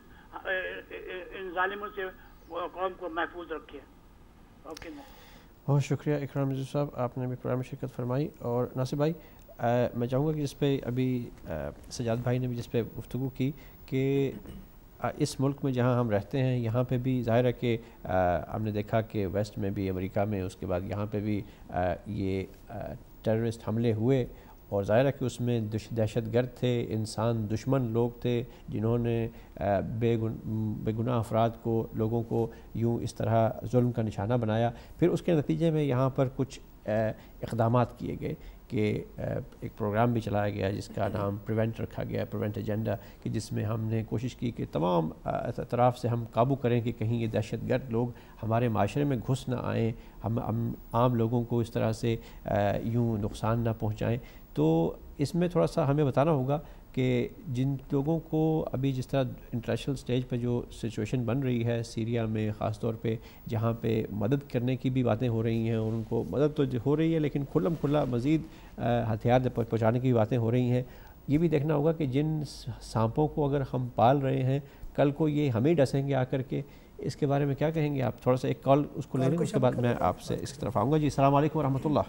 ان ظالموں سے قوم کو محفوظ رکھے. اوکے بہت شکریہ اکرام رضوی صاحب, آپ نے بھی پروگرام میں شرکت فرمائی. اور ناصر بھائی میں چاہوں گا کہ جس پہ ابھی سجاد بھائی نے بھی جس پہ گفتگو کی کہ اس ملک میں جہاں ہم رہتے ہیں یہاں پہ بھی ظاہر ہے کہ ہم نے دیکھا کہ ویسٹ میں بھی, امریکہ میں, اس کے بعد یہاں پہ بھی یہ ٹیررسٹ حملے ہوئے اور ظاہر ہے کہ اس میں دہشت گرد تھے, انسان دشمن لوگ تھے جنہوں نے بے بے گناہ افراد کو, لوگوں کو یوں اس طرح ظلم کا نشانہ بنایا. پھر اس کے نتیجے میں یہاں پر کچھ اقدامات کیے گئے کہ ایک پروگرام بھی چلایا گیا جس کا نام پریونٹ رکھا گیا، پریونٹ ایجنڈا، کہ جس میں ہم نے کوشش کی کہ تمام اطراف سے ہم قابو کریں کہ کہیں یہ دہشت گرد لوگ ہمارے معاشرے میں گھس نہ آئیں، ہم ہم عام لوگوں کو اس طرح سے یوں نقصان نہ پہنچائیں۔ تو اس میں تھوڑا سا ہمیں بتانا ہوگا کہ جن لوگوں کو ابھی جس طرح انٹرنیشنل سٹیج پہ جو سچویشن بن رہی ہے سیریا میں خاص طور پہ، جہاں پہ مدد کرنے کی بھی باتیں ہو رہی ہیں اور ان کو مدد تو ہو رہی ہے لیکن کھلم کھلا مزید ہتھیار پہنچانے کی بھی باتیں ہو رہی ہیں، یہ بھی دیکھنا ہوگا کہ جن سانپوں کو اگر ہم پال رہے ہیں کل کو یہ ہمیں ڈسیں گے آ کر کے، اس کے بارے میں کیا کہیں گے آپ؟ تھوڑا سا ایک کال اس کو لے لیں، اس کے بعد میں آپ سے اس کی طرف آؤں گا۔ جی السلام علیکم ورحمۃ اللہ۔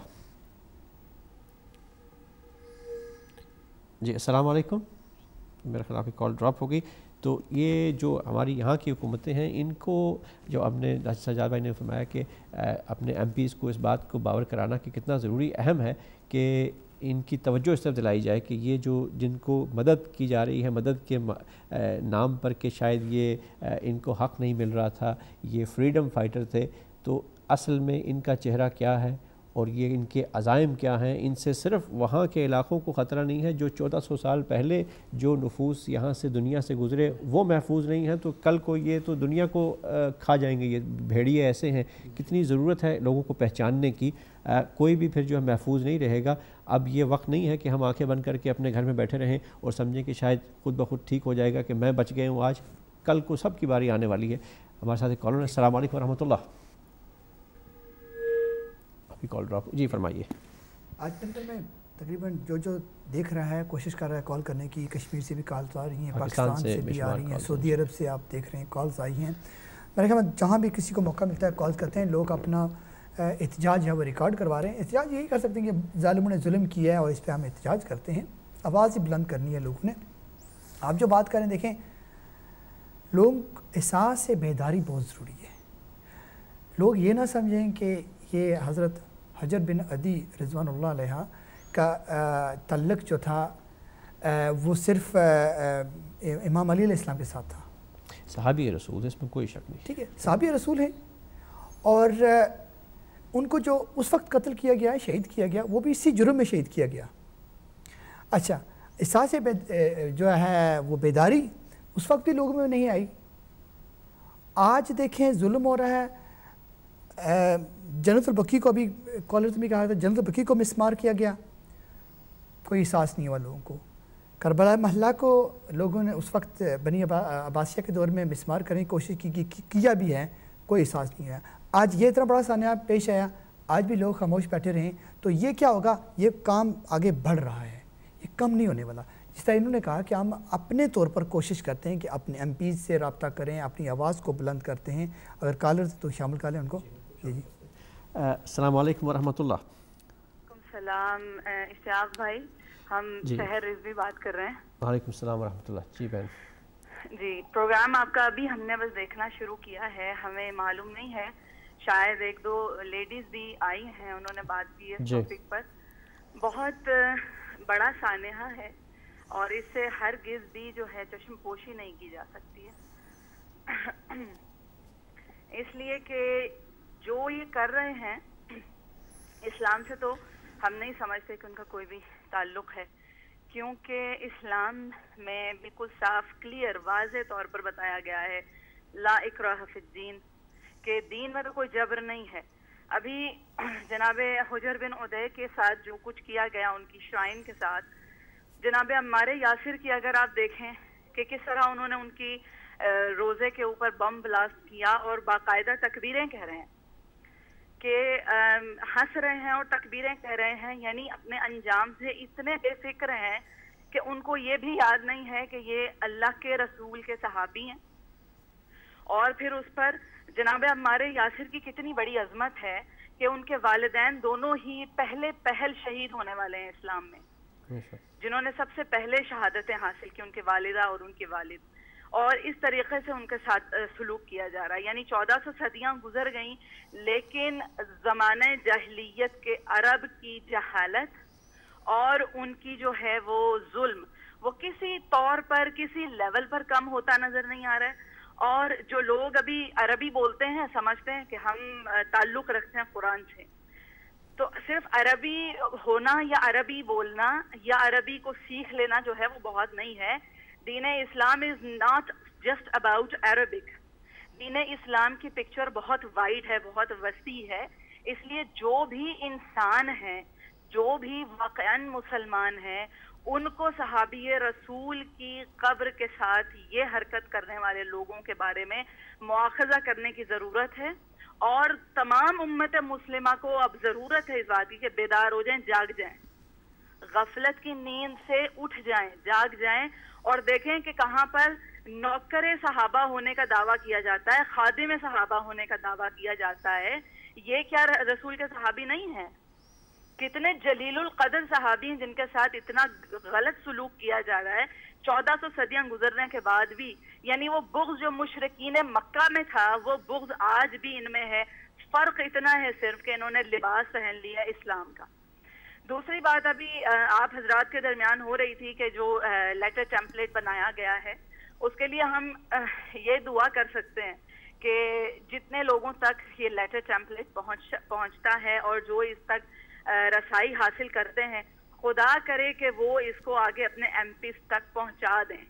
جی السلام علیکم، میرے خلاف کی کال ڈراپ ہو گئی۔ تو یہ جو ہماری یہاں کی حکومتیں ہیں ان کو جو ہم نے سجاد بھائی نے فرمایا کہ اپنے ایم پیز کو اس بات کو باور کرانا کہ کتنا ضروری اہم ہے کہ ان کی توجہ اس طرف دلائی جائے کہ یہ جو جن کو مدد کی جا رہی ہے مدد کے نام پر کہ شاید یہ ان کو حق نہیں مل رہا تھا، یہ فریڈم فائٹر تھے، تو اصل میں ان کا چہرہ کیا ہے اور یہ ان کے عزائم کیا ہیں؟ ان سے صرف وہاں کے علاقوں کو خطرہ نہیں ہے، جو چودہ سو سال پہلے جو نفوس یہاں سے دنیا سے گزرے وہ محفوظ نہیں ہیں، تو کل کو یہ تو دنیا کو کھا جائیں گے۔ یہ بھیڑیے ایسے ہیں، کتنی ضرورت ہے لوگوں کو پہچاننے کی، کوئی بھی پھر جو ہے محفوظ نہیں رہے گا۔ اب یہ وقت نہیں ہے کہ ہم آنکھیں بند کر کے اپنے گھر میں بیٹھے رہیں اور سمجھیں کہ شاید خود بخود ٹھیک ہو جائے گا کہ میں بچ گئے ہوں آج، کل کو سب کی باری آنے والی ہے۔ ہمارے ساتھ ایک کالر ہے۔ السلام علیکم ورحمۃ اللہ۔ کال ڈراپ جی فرمائیے۔ آج تک میں تقریباً جو جو دیکھ رہا ہے کوشش کر رہا ہے کال کرنے کی، کشمیر سے بھی کالز آ رہی ہیں، پاکستان سے بھی آ رہی ہیں، سعودی عرب سے آپ دیکھ رہے ہیں کالز آئی ہیں۔ میرے خیال میں جہاں بھی کسی کو موقع ملتا ہے کالز کرتے ہیں، لوگ اپنا احتجاج ہے وہ ریکارڈ کروا رہے ہیں۔ احتجاج یہی کر سکتے ہیں کہ ظالموں نے ظلم کیا ہے اور اس پہ ہم احتجاج کرتے ہیں، آواز ہی بلند کرنی ہے لوگوں نے۔ آپ جو بات کریں دیکھیں، لوگ احساس سے بیداری بہت ضروری ہے۔ لوگ یہ نہ سمجھیں کہ یہ حضرت حجر بن عدی رضوان اللہ علیہ کا تعلق جو تھا وہ صرف امام علی علیہ السلام کے ساتھ تھا۔ صحابی رسول ہے، اس میں کوئی شک نہیں، ٹھیک ہے، صحابی رسول ہیں، اور ان کو جو اس وقت قتل کیا گیا ہے، شہید کیا گیا، وہ بھی اسی جرم میں شہید کیا گیا۔ اچھا، احساس جو ہے وہ بیداری اس وقت بھی لوگوں میں نہیں آئی۔ آج دیکھیں ظلم ہو رہا ہے، جنت البقیع کو ابھی کالر میں کہا تھا جنت البقیع کو مسمار کیا گیا، کوئی احساس نہیں ہوا لوگوں کو۔ کربلا محلہ کو لوگوں نے اس وقت بنی عباسیہ کے دور میں مسمار کرنے کی کوشش کی کیا بھی ہے، کوئی احساس نہیں ہوا۔ آج یہ اتنا بڑا سانحہ پیش آیا، آج بھی لوگ خاموش بیٹھے رہیں، تو یہ کیا ہوگا؟ یہ کام آگے بڑھ رہا ہے، یہ کم نہیں ہونے والا۔ جس طرح انہوں نے کہا کہ ہم اپنے طور پر کوشش کرتے ہیں کہ اپنے ایم پیز سے رابطہ کریں، اپنی آواز کو بلند کرتے ہیں۔ اگر کالر تو شامل کر لیں ان کو۔ جی جی السلام علیکم ورحمۃ اللہ۔ وعلیکم السلام اشتیاق بھائی، ہم شہر rizvi بات کر رہے ہیں۔ وعلیکم السلام ورحمۃ اللہ۔ جی بہن جی، پروگرام آپ کا ابھی ہم نے بس دیکھنا شروع کیا ہے، ہمیں معلوم نہیں ہے، شاید ایک دو لیڈیز بھی آئی ہیں، انہوں نے بات کی اس ٹاپک پر۔ بہت بڑا سانحہ ہے اور اس سے ہرگز بھی جو ہے چشم پوشی نہیں کی جا سکتی ہے، اس لیے کہ جو یہ کر رہے ہیں اسلام سے تو ہم نہیں سمجھتے کہ ان کا کوئی بھی تعلق ہے، کیونکہ اسلام میں بالکل صاف کلیئر واضح طور پر بتایا گیا ہے لا اکراہ فی الدین، کہ دین میں تو کوئی جبر نہیں ہے۔ ابھی جناب حجر بن عدی کے ساتھ جو کچھ کیا گیا ان کی شرائن کے ساتھ، جناب عمار یاسر کی اگر آپ دیکھیں کہ کس طرح انہوں نے ان کی روزے کے اوپر بم بلاسٹ کیا اور باقاعدہ تکبیریں کہہ رہے ہیں، کہ ہنس رہے ہیں اور تکبیریں کہہ رہے ہیں، یعنی اپنے انجام سے اتنے بے فکر ہیں کہ ان کو یہ بھی یاد نہیں ہے کہ یہ اللہ کے رسول کے صحابی ہیں۔ اور پھر اس پر جناب عمار یاسر کی کتنی بڑی عظمت ہے کہ ان کے والدین دونوں ہی پہلے پہل شہید ہونے والے ہیں اسلام میں، جنہوں نے سب سے پہلے شہادتیں حاصل کی، ان کے والدہ اور ان کے والد، اور اس طریقے سے ان کے ساتھ سلوک کیا جا رہا ہے۔ یعنی چودہ سو صدیاں گزر گئیں، لیکن زمانہ جاہلیت کے عرب کی جہالت اور ان کی جو ہے وہ ظلم، وہ کسی طور پر کسی لیول پر کم ہوتا نظر نہیں آ رہا ہے۔ اور جو لوگ ابھی عربی بولتے ہیں سمجھتے ہیں کہ ہم تعلق رکھتے ہیں قرآن سے، تو صرف عربی ہونا یا عربی بولنا یا عربی کو سیکھ لینا جو ہے وہ بہت نہیں ہے. دین اسلام is not just about Arabic. دین اسلام کی پکچر بہت وائڈ ہے, بہت وسیع ہے. اس لیے جو بھی انسان ہیں, جو بھی واقعاً مسلمان ہیں, ان کو صحابی رسول کی قبر کے ساتھ یہ حرکت کرنے والے لوگوں کے بارے میں مواخذہ کرنے کی ضرورت ہے. اور تمام امت مسلمہ کو اب ضرورت ہے اس بات کی کہ بیدار ہو جائیں, جاگ جائیں, غفلت کی نیند سے اٹھ جائیں, جاگ جائیں اور دیکھیں کہ کہاں پر نوکر صحابہ ہونے کا دعویٰ کیا جاتا ہے, خادم صحابہ ہونے کا دعویٰ کیا جاتا ہے. یہ کیا رسول کے صحابی نہیں ہیں؟ کتنے جلیل القدر صحابی ہیں جن کے ساتھ اتنا غلط سلوک کیا جا رہا ہے چودہ سو صدیاں گزرنے کے بعد بھی. یعنی وہ بغض جو مشرکین مکہ میں تھا وہ بغض آج بھی ان میں ہے. فرق اتنا ہے صرف کہ انہوں نے لباس پہن لیا اسلام کا. دوسری بات ابھی آپ حضرات کے درمیان ہو رہی تھی کہ جو لیٹر ٹیمپلیٹ بنایا گیا ہے اس کے لیے ہم یہ دعا کر سکتے ہیں کہ جتنے لوگوں تک یہ لیٹر ٹیمپلیٹ پہنچ پہنچتا ہے اور جو اس تک رسائی حاصل کرتے ہیں, خدا کرے کہ وہ اس کو آگے اپنے ایم پیز تک پہنچا دیں,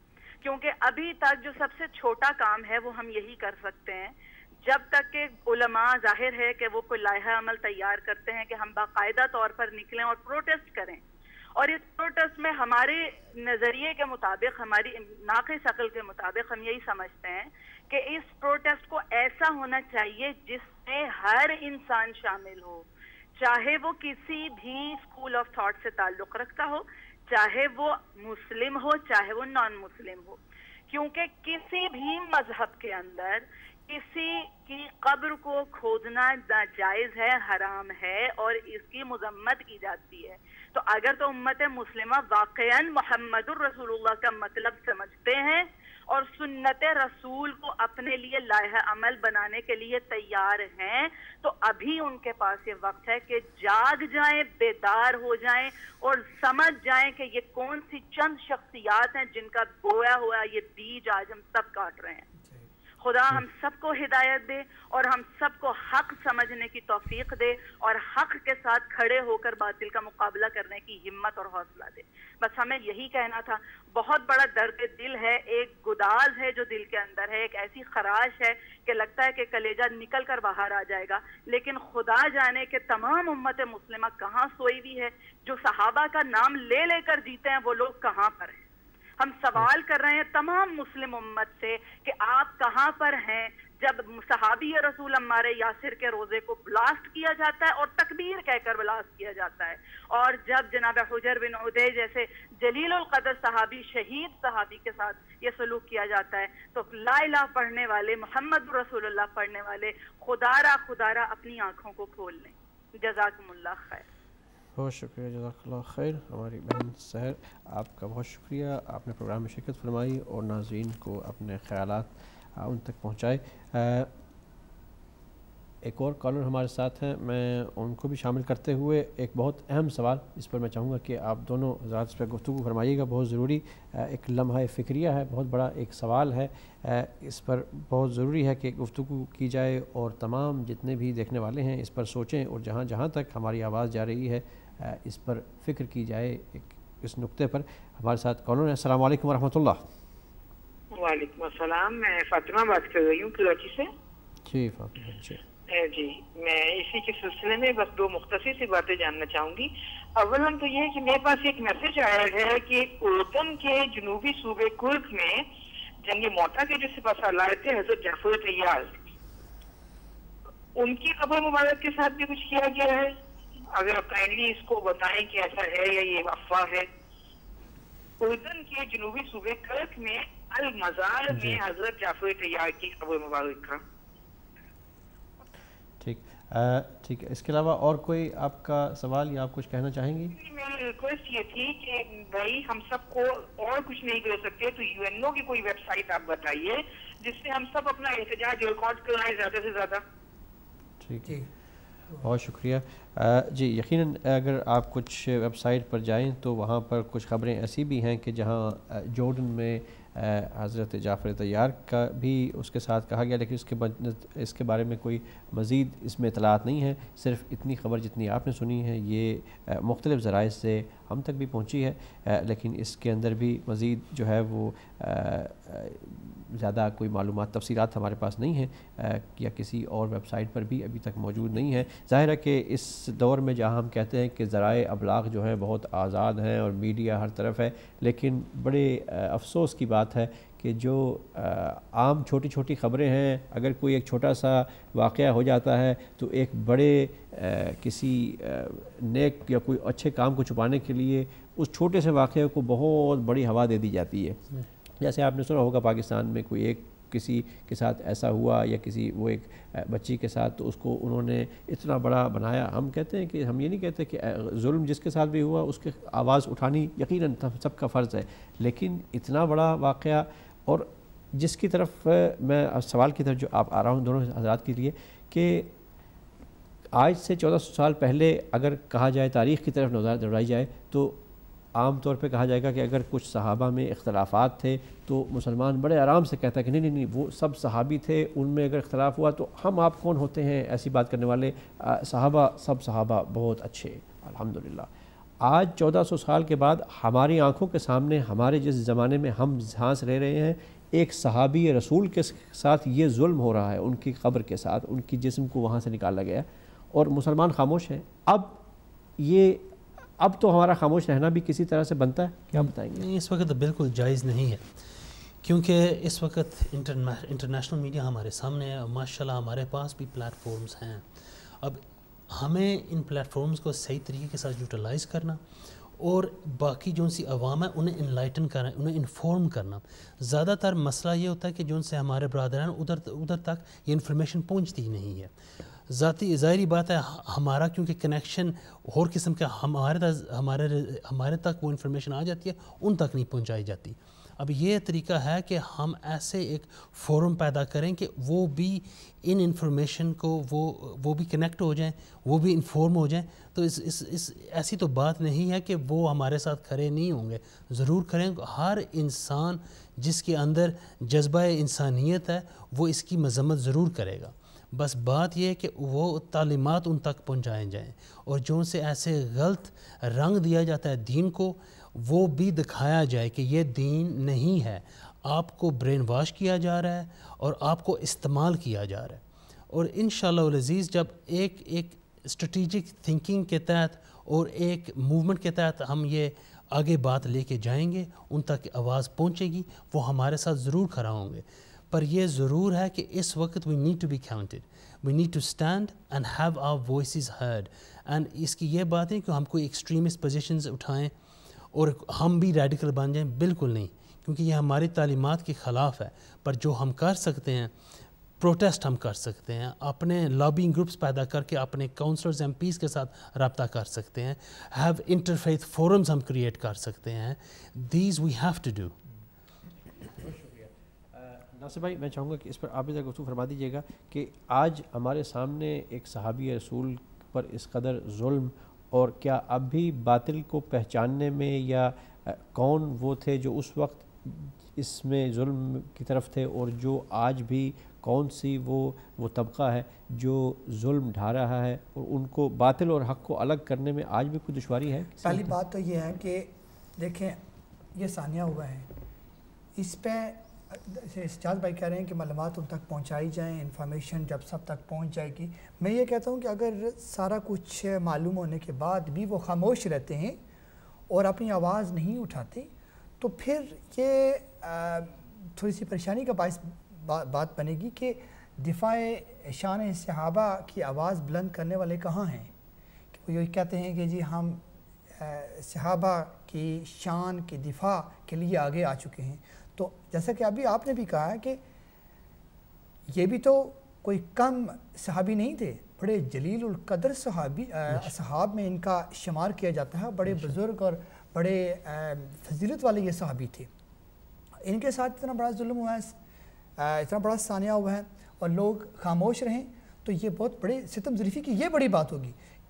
کیونکہ ابھی تک جو سب سے چھوٹا کام ہے وہ ہم یہی کر سکتے ہیں. جب تک کہ علماء ظاہر ہے کہ وہ کوئی لائحہ عمل تیار کرتے ہیں کہ ہم باقاعدہ طور پر نکلیں اور پروٹیسٹ کریں, اور اس پروٹیسٹ میں ہمارے نظریے کے مطابق, ہماری ناقص عقل کے مطابق ہم یہی سمجھتے ہیں کہ اس پروٹیسٹ کو ایسا ہونا چاہیے جس میں ہر انسان شامل ہو, چاہے وہ کسی بھی اسکول آف تھاٹ سے تعلق رکھتا ہو, چاہے وہ مسلم ہو, چاہے وہ نان مسلم ہو. کیونکہ کسی بھی مذہب کے اندر کسی کی قبر کو کھودنا ناجائز ہے, حرام ہے, اور اس کی مذمت کی جاتی ہے. تو اگر تو امت مسلمہ واقعاً محمد الرسول اللہ کا مطلب سمجھتے ہیں اور سنت رسول کو اپنے لیے لائحہ عمل بنانے کے لیے تیار ہیں, تو ابھی ان کے پاس یہ وقت ہے کہ جاگ جائیں, بیدار ہو جائیں اور سمجھ جائیں کہ یہ کون سی چند شخصیات ہیں جن کا بویا ہوا یہ بیج آج ہم سب کاٹ رہے ہیں. خدا ہم سب کو ہدایت دے اور ہم سب کو حق سمجھنے کی توفیق دے اور حق کے ساتھ کھڑے ہو کر باطل کا مقابلہ کرنے کی ہمت اور حوصلہ دے. بس ہمیں یہی کہنا تھا. بہت بڑا درد دل ہے, ایک گداز ہے جو دل کے اندر ہے, ایک ایسی خراش ہے کہ لگتا ہے کہ کلیجہ نکل کر باہر آ جائے گا. لیکن خدا جانے کہ تمام امت مسلمہ کہاں سوئی ہوئی ہے. جو صحابہ کا نام لے لے کر جیتے ہیں وہ لوگ کہاں پر ہیں. ہم سوال کر رہے ہیں تمام مسلم امت سے کہ آپ کہاں پر ہیں جب صحابی رسول عمار یاسر کے روزے کو بلاسٹ کیا جاتا ہے اور تکبیر کہہ کر بلاسٹ کیا جاتا ہے, اور جب جناب حجر بن عدی جیسے جلیل القدر صحابی, شہید صحابی کے ساتھ یہ سلوک کیا جاتا ہے, تو لا الہ پڑھنے والے, محمد رسول اللہ پڑھنے والے خدارا خدارا اپنی آنکھوں کو کھول لیں. جزاکم اللہ خیر. بہت شکریہ, جزاک اللہ خیر. ہماری بہن سحر, آپ کا بہت شکریہ, آپ نے پروگرام میں شرکت فرمائی اور ناظرین کو اپنے خیالات ان تک پہنچائے. ایک اور کالر ہمارے ساتھ ہیں, میں ان کو بھی شامل کرتے ہوئے ایک بہت اہم سوال, اس پر میں چاہوں گا کہ آپ دونوں حضرات اس پہ گفتگو فرمائیے گا. بہت ضروری ایک لمحہ فکریہ ہے, بہت بڑا ایک سوال ہے, اس پر بہت ضروری ہے کہ گفتگو کی جائے اور تمام جتنے بھی دیکھنے والے ہیں اس پر سوچیں, اور جہاں جہاں تک ہماری آواز جا رہی ہے اس پر فکر کی جائے. ایک اس نقطے پر ہمارے ساتھ کالر ہیں. السلام علیکم ورحمۃ اللہ. وعلیکم السلام, میں فاطمہ بات کر رہی ہوں کراچی سے. جی فاطمہ جی. جی میں اسی کے سلسلے میں بس دو مختصر سی باتیں جاننا چاہوں گی. اولاً تو یہ کہ میرے پاس ایک میسج آیا ہے کہ اردن کے جنوبی صوبے کرک میں جنگ موتا کے جو سپہ سالار تھے حضرت جعفر طیار, ان کی قبر مبارک کے ساتھ بھی کچھ کیا گیا ہے. اگر آپ کائنڈلی اس کو بتائیں کہ ایسا ہے یا یہ افواہ ہے. اردن کے جنوبی صوبے کرک میں المزار میں حضرت جعفر طیار کی قبر مبارک کا. ٹھیک ٹھیک ہے. اس کے علاوہ اور کوئی آپ کا سوال یا آپ کچھ کہنا چاہیں گی؟ میری ریکویسٹ یہ تھی کہ بھائی ہم سب کو اور کچھ نہیں کر سکتے تو یو این او کی کوئی ویب سائٹ آپ بتائیے جس سے ہم سب اپنا احتجاج ریکارڈ کرائیں زیادہ سے زیادہ. ٹھیک ہے, بہت شکریہ. جی یقیناً اگر آپ کچھ ویب سائٹ پر جائیں تو وہاں پر کچھ خبریں ایسی بھی ہیں کہ جہاں جورڈن میں حضرت جعفر طیار کا بھی اس کے ساتھ کہا گیا، لیکن اس کے اس کے بارے میں کوئی مزید اس میں اطلاعات نہیں ہیں. صرف اتنی خبر جتنی آپ نے سنی ہے یہ مختلف ذرائع سے ہم تک بھی پہنچی ہے، لیکن اس کے اندر بھی مزید جو ہے وہ زیادہ کوئی معلومات تفصیلات ہمارے پاس نہیں ہیں یا کسی اور ویب سائٹ پر بھی ابھی تک موجود نہیں ہے. ظاہر ہے کہ اس دور میں جہاں ہم کہتے ہیں کہ ذرائع ابلاغ جو ہیں بہت آزاد ہیں اور میڈیا ہر طرف ہے، لیکن بڑے افسوس کی بات ہے کہ جو عام چھوٹی چھوٹی خبریں ہیں، اگر کوئی ایک چھوٹا سا واقعہ ہو جاتا ہے تو ایک بڑے کسی نیک یا کوئی اچھے کام کو چھپانے کے لیے اس چھوٹے سے واقعے کو بہت بڑی ہوا دے دی جاتی ہے. جیسے آپ نے سنا ہوگا پاکستان میں کوئی ایک کسی کے ساتھ ایسا ہوا یا کسی وہ ایک بچی کے ساتھ، تو اس کو انہوں نے اتنا بڑا بنایا. ہم کہتے ہیں کہ ہم یہ نہیں کہتے کہ ظلم جس کے ساتھ بھی ہوا اس کے آواز اٹھانی یقیناً سب کا فرض ہے، لیکن اتنا بڑا واقعہ، اور جس کی طرف میں سوال کی طرف جو آپ آ رہا ہوں دونوں حضرات کے لیے، کہ آج سے چودہ سو سال پہلے اگر کہا جائے تاریخ کی طرف نظر دوڑائی جائے تو عام طور پہ کہا جائے گا کہ اگر کچھ صحابہ میں اختلافات تھے تو مسلمان بڑے آرام سے کہتا ہے کہ نہیں نہیں نہیں وہ سب صحابی تھے، ان میں اگر اختلاف ہوا تو ہم آپ کون ہوتے ہیں ایسی بات کرنے والے، صحابہ سب صحابہ بہت اچھے الحمدللہ. آج چودہ سو سال کے بعد ہماری آنکھوں کے سامنے ہمارے جس زمانے میں ہم سانس لے رہے ہیں، ایک صحابی رسول کے ساتھ یہ ظلم ہو رہا ہے، ان کی قبر کے ساتھ، ان کی جسم کو وہاں سے نکالا گیا اور مسلمان خاموش ہیں. اب یہ اب تو ہمارا خاموش رہنا بھی کسی طرح سے بنتا ہے، کیا بتائیں گے؟ اس وقت بالکل جائز نہیں ہے، کیونکہ اس وقت انٹرنیشنل میڈیا ہمارے سامنے ہے، ماشاءاللہ ہمارے پاس بھی پلیٹ فارمز ہیں. اب ہمیں ان پلیٹ فارمز کو صحیح طریقے کے ساتھ یوٹیلائز کرنا اور باقی جو سی عوام ہے انہیں انلائٹن کرنا، انہیں انفارم کرنا. زیادہ تر مسئلہ یہ ہوتا ہے کہ جو ان سے ہمارے برادران ادھر ادھر تک یہ انفارمیشن پہنچتی نہیں ہے. ذاتی ظاہری بات ہے ہمارا کیونکہ کنیکشن اور قسم کا ہمارے ہمارے ہمارے تک وہ انفارمیشن آ جاتی ہے، ان تک نہیں پہنچائی جاتی. اب یہ طریقہ ہے کہ ہم ایسے ایک فورم پیدا کریں کہ وہ بھی ان انفارمیشن کو وہ وہ بھی کنیکٹ ہو جائیں، وہ بھی انفارم ہو جائیں. تو اس اس اس ایسی تو بات نہیں ہے کہ وہ ہمارے ساتھ کھڑے نہیں ہوں گے، ضرور کریں. ہر انسان جس کے اندر جذبہ انسانیت ہے وہ اس کی مذمت ضرور کرے گا. بس بات یہ ہے کہ وہ تعلیمات ان تک پہنچائیں جائیں، اور جو ان سے ایسے غلط رنگ دیا جاتا ہے دین کو، وہ بھی دکھایا جائے کہ یہ دین نہیں ہے، آپ کو برین واش کیا جا رہا ہے اور آپ کو استعمال کیا جا رہا ہے. اور انشاءاللہ العزیز جب ایک ایک اسٹریٹجک تھنکنگ کے تحت اور ایک موومنٹ کے تحت ہم یہ آگے بات لے کے جائیں گے، ان تک آواز پہنچے گی، وہ ہمارے ساتھ ضرور کھڑا ہوں گے. پر یہ ضرور ہے کہ اس وقت we need to be counted, we need to stand and have our voices heard. And اس کی یہ بات ہے کہ ہم کوئی ایکسٹریمسٹ پوزیشنز اٹھائیں اور ہم بھی ریڈیکل بن جائیں، بالکل نہیں، کیونکہ یہ ہماری تعلیمات کے خلاف ہے. پر جو ہم کر سکتے ہیں، پروٹیسٹ ہم کر سکتے ہیں، اپنے لابینگ گروپس پیدا کر کے اپنے کاؤنسلرز ایم پیز کے ساتھ رابطہ کر سکتے ہیں، ہیو انٹرفیتھ فورمز ہم کریٹ کر سکتے ہیں. These we have to do. Nasir بھائی میں چاہوں گا کہ اس پر آپ ذرا گفتگو فرما دیجیے گا کہ آج ہمارے سامنے ایک صحابی رسول پر اس قدر ظلم، اور کیا اب بھی باطل کو پہچاننے میں یا کون وہ تھے جو اس وقت اس میں ظلم کی طرف تھے، اور جو آج بھی کون سی وہ وہ طبقہ ہے جو ظلم ڈھا رہا ہے، اور ان کو باطل اور حق کو الگ کرنے میں آج بھی کوئی دشواری ہے؟ پہلی بات تو یہ ہے کہ دیکھیں یہ ثانیہ ہوا ہے، اس پہ سجاد بھائی کہہ رہے ہیں کہ معلومات ان تک پہنچائی جائیں، انفارمیشن جب سب تک پہنچ جائے گی. میں یہ کہتا ہوں کہ اگر سارا کچھ معلوم ہونے کے بعد بھی وہ خاموش رہتے ہیں اور اپنی آواز نہیں اٹھاتے تو پھر یہ تھوڑی سی پریشانی کا باعث بات بنے گی کہ دفاع شان صحابہ کی آواز بلند کرنے والے کہاں ہیں. کہ وہ یہ کہتے ہیں کہ جی ہم صحابہ کی شان کے دفاع کے لیے آگے آ چکے ہیں. تو جیسا کہ ابھی آپ نے بھی کہا ہے کہ یہ بھی تو کوئی کم صحابی نہیں تھے، بڑے جلیل القدر صحابی صحاب میں ان کا شمار کیا جاتا ہے، بڑے بزرگ اور بڑے فضیلت والے یہ صحابی تھے. ان کے ساتھ اتنا بڑا ظلم ہوا ہے، اتنا بڑا ثانیہ ہوا ہے، اور لوگ خاموش رہیں تو یہ بہت بڑے ستم ظریفی کی یہ بڑی بات ہوگی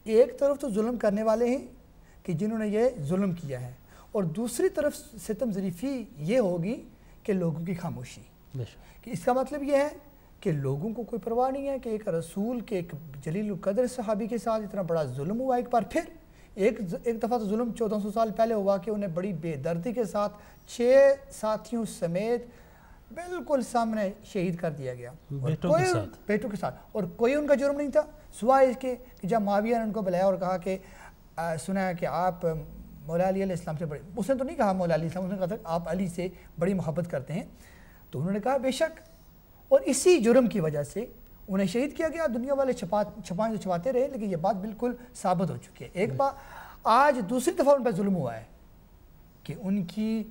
ایک طرف تو ظلم کرنے والے ہیں کہ جنہوں نے یہ ظلم کیا ہے، اور دوسری طرف ستم ظریفی یہ ہوگی کہ لوگوں کی خاموشی، کہ اس کا مطلب یہ ہے کہ لوگوں کو کوئی پرواہ نہیں ہے کہ ایک رسول کے ایک جلیل القدر صحابی کے ساتھ اتنا بڑا ظلم ہوا ایک بار پھر۔ ایک ایک دفعہ تو ظلم چودہ سو سال پہلے ہوا کہ انہیں بڑی بے دردی کے ساتھ چھ ساتھیوں سمیت بالکل سامنے شہید کر دیا گیا، بیٹوں کے ساتھ بیٹوں کے ساتھ اور کوئی ان کا جرم نہیں تھا سوائے اس کے کہ جب معاویہ نے ان کو بلایا اور کہا کہ سنا ہے کہ آپ مولا علی علیہ السلام سے بڑے، اس نے تو نہیں کہا مولا علیہ السلام، اس نے کہا تھا آپ علی سے بڑی محبت کرتے ہیں، تو انہوں نے کہا بے شک، اور اسی جرم کی وجہ سے انہیں شہید کیا گیا۔ دنیا والے چھپا چھپائیں تو چھپاتے رہے، لیکن یہ بات بالکل ثابت ہو چکی ہے۔ ایک بار آج دوسری دفعہ ان پہ ظلم ہوا ہے کہ ان کی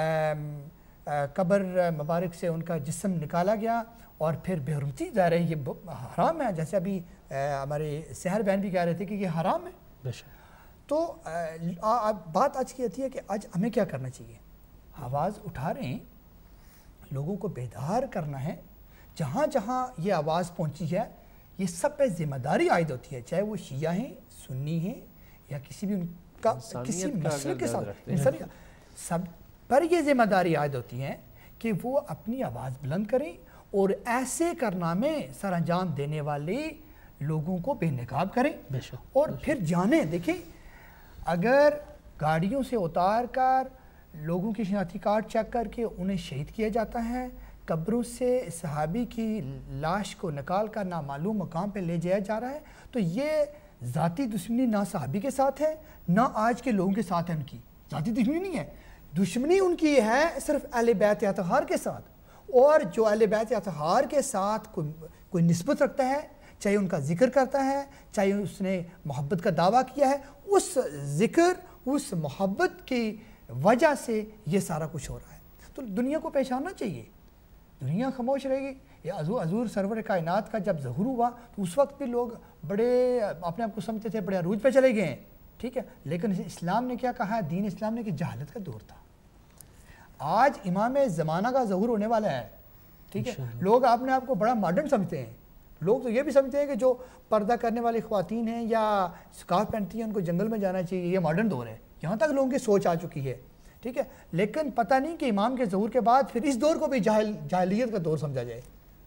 قبر مبارک سے ان کا جسم نکالا گیا اور پھر بے حرمتی ظاہر ہے یہ حرام ہے، جیسے ابھی ہمارے سحر بہن بھی کہہ رہے تھے کہ یہ حرام ہے۔ تو بات آج کی آتی ہے کہ آج ہمیں کیا کرنا چاہیے؟ آواز اٹھا رہے ہیں، لوگوں کو بیدار کرنا ہے، جہاں جہاں یہ آواز پہنچی ہے یہ سب پہ ذمہ داری عائد ہوتی ہے، چاہے وہ شیعہ ہیں، سنی ہیں یا کسی بھی ان کا کسی مسئلے کے ساتھ، سب پر یہ ذمہ داری عائد ہوتی ہے کہ وہ اپنی آواز بلند کریں اور ایسے کارنامے سر انجام دینے والے لوگوں کو بے نقاب کریں، اور پھر جانیں۔ دیکھیں، اگر گاڑیوں سے اتار کر لوگوں کی شناختی کارڈ چیک کر کے انہیں شہید کیا جاتا ہے، قبروں سے صحابی کی لاش کو نکال کر نامعلوم مقام پہ لے جایا جا رہا ہے، تو یہ ذاتی دشمنی نہ صحابی کے ساتھ ہے نہ آج کے لوگوں کے ساتھ ہے۔ ان کی ذاتی دشمنی نہیں ہے، دشمنی ان کی ہے صرف اہل بیت اطہار کے ساتھ، اور جو اہل بیت اطہار کے ساتھ کوئی کوئی نسبت رکھتا ہے، چاہے ان کا ذکر کرتا ہے، چاہے اس نے محبت کا دعویٰ کیا ہے، اس ذکر اس محبت کی وجہ سے یہ سارا کچھ ہو رہا ہے۔ تو دنیا کو پہچاننا چاہیے، دنیا خاموش رہے گی۔ یہ حضور سرور کائنات کا جب ظہور ہوا تو اس وقت بھی لوگ بڑے اپنے آپ کو سمجھتے تھے بڑے عروج پہ چلے گئے ہیں، ٹھیک ہے، لیکن اسلام نے کیا کہا ہے؟ دین اسلام نے کہ جہالت کا دور تھا۔ آج امام زمانہ کا ظہور ہونے والا ہے، ٹھیک ہے۔ لوگ اپنے آپ کو بڑا ماڈرن سمجھتے ہیں، لوگ تو یہ بھی سمجھتے ہیں کہ جو پردہ کرنے والی خواتین ہیں یا سکارف پہنتی ہیں ان کو جنگل میں جانا چاہیے، یہ ماڈرن دور ہے، یہاں تک لوگوں کی سوچ آ چکی ہے، ٹھیک ہے۔ لیکن پتہ نہیں کہ امام کے ظہور کے بعد پھر اس دور کو بھی جاہل جاہلیت کا دور سمجھا جائے۔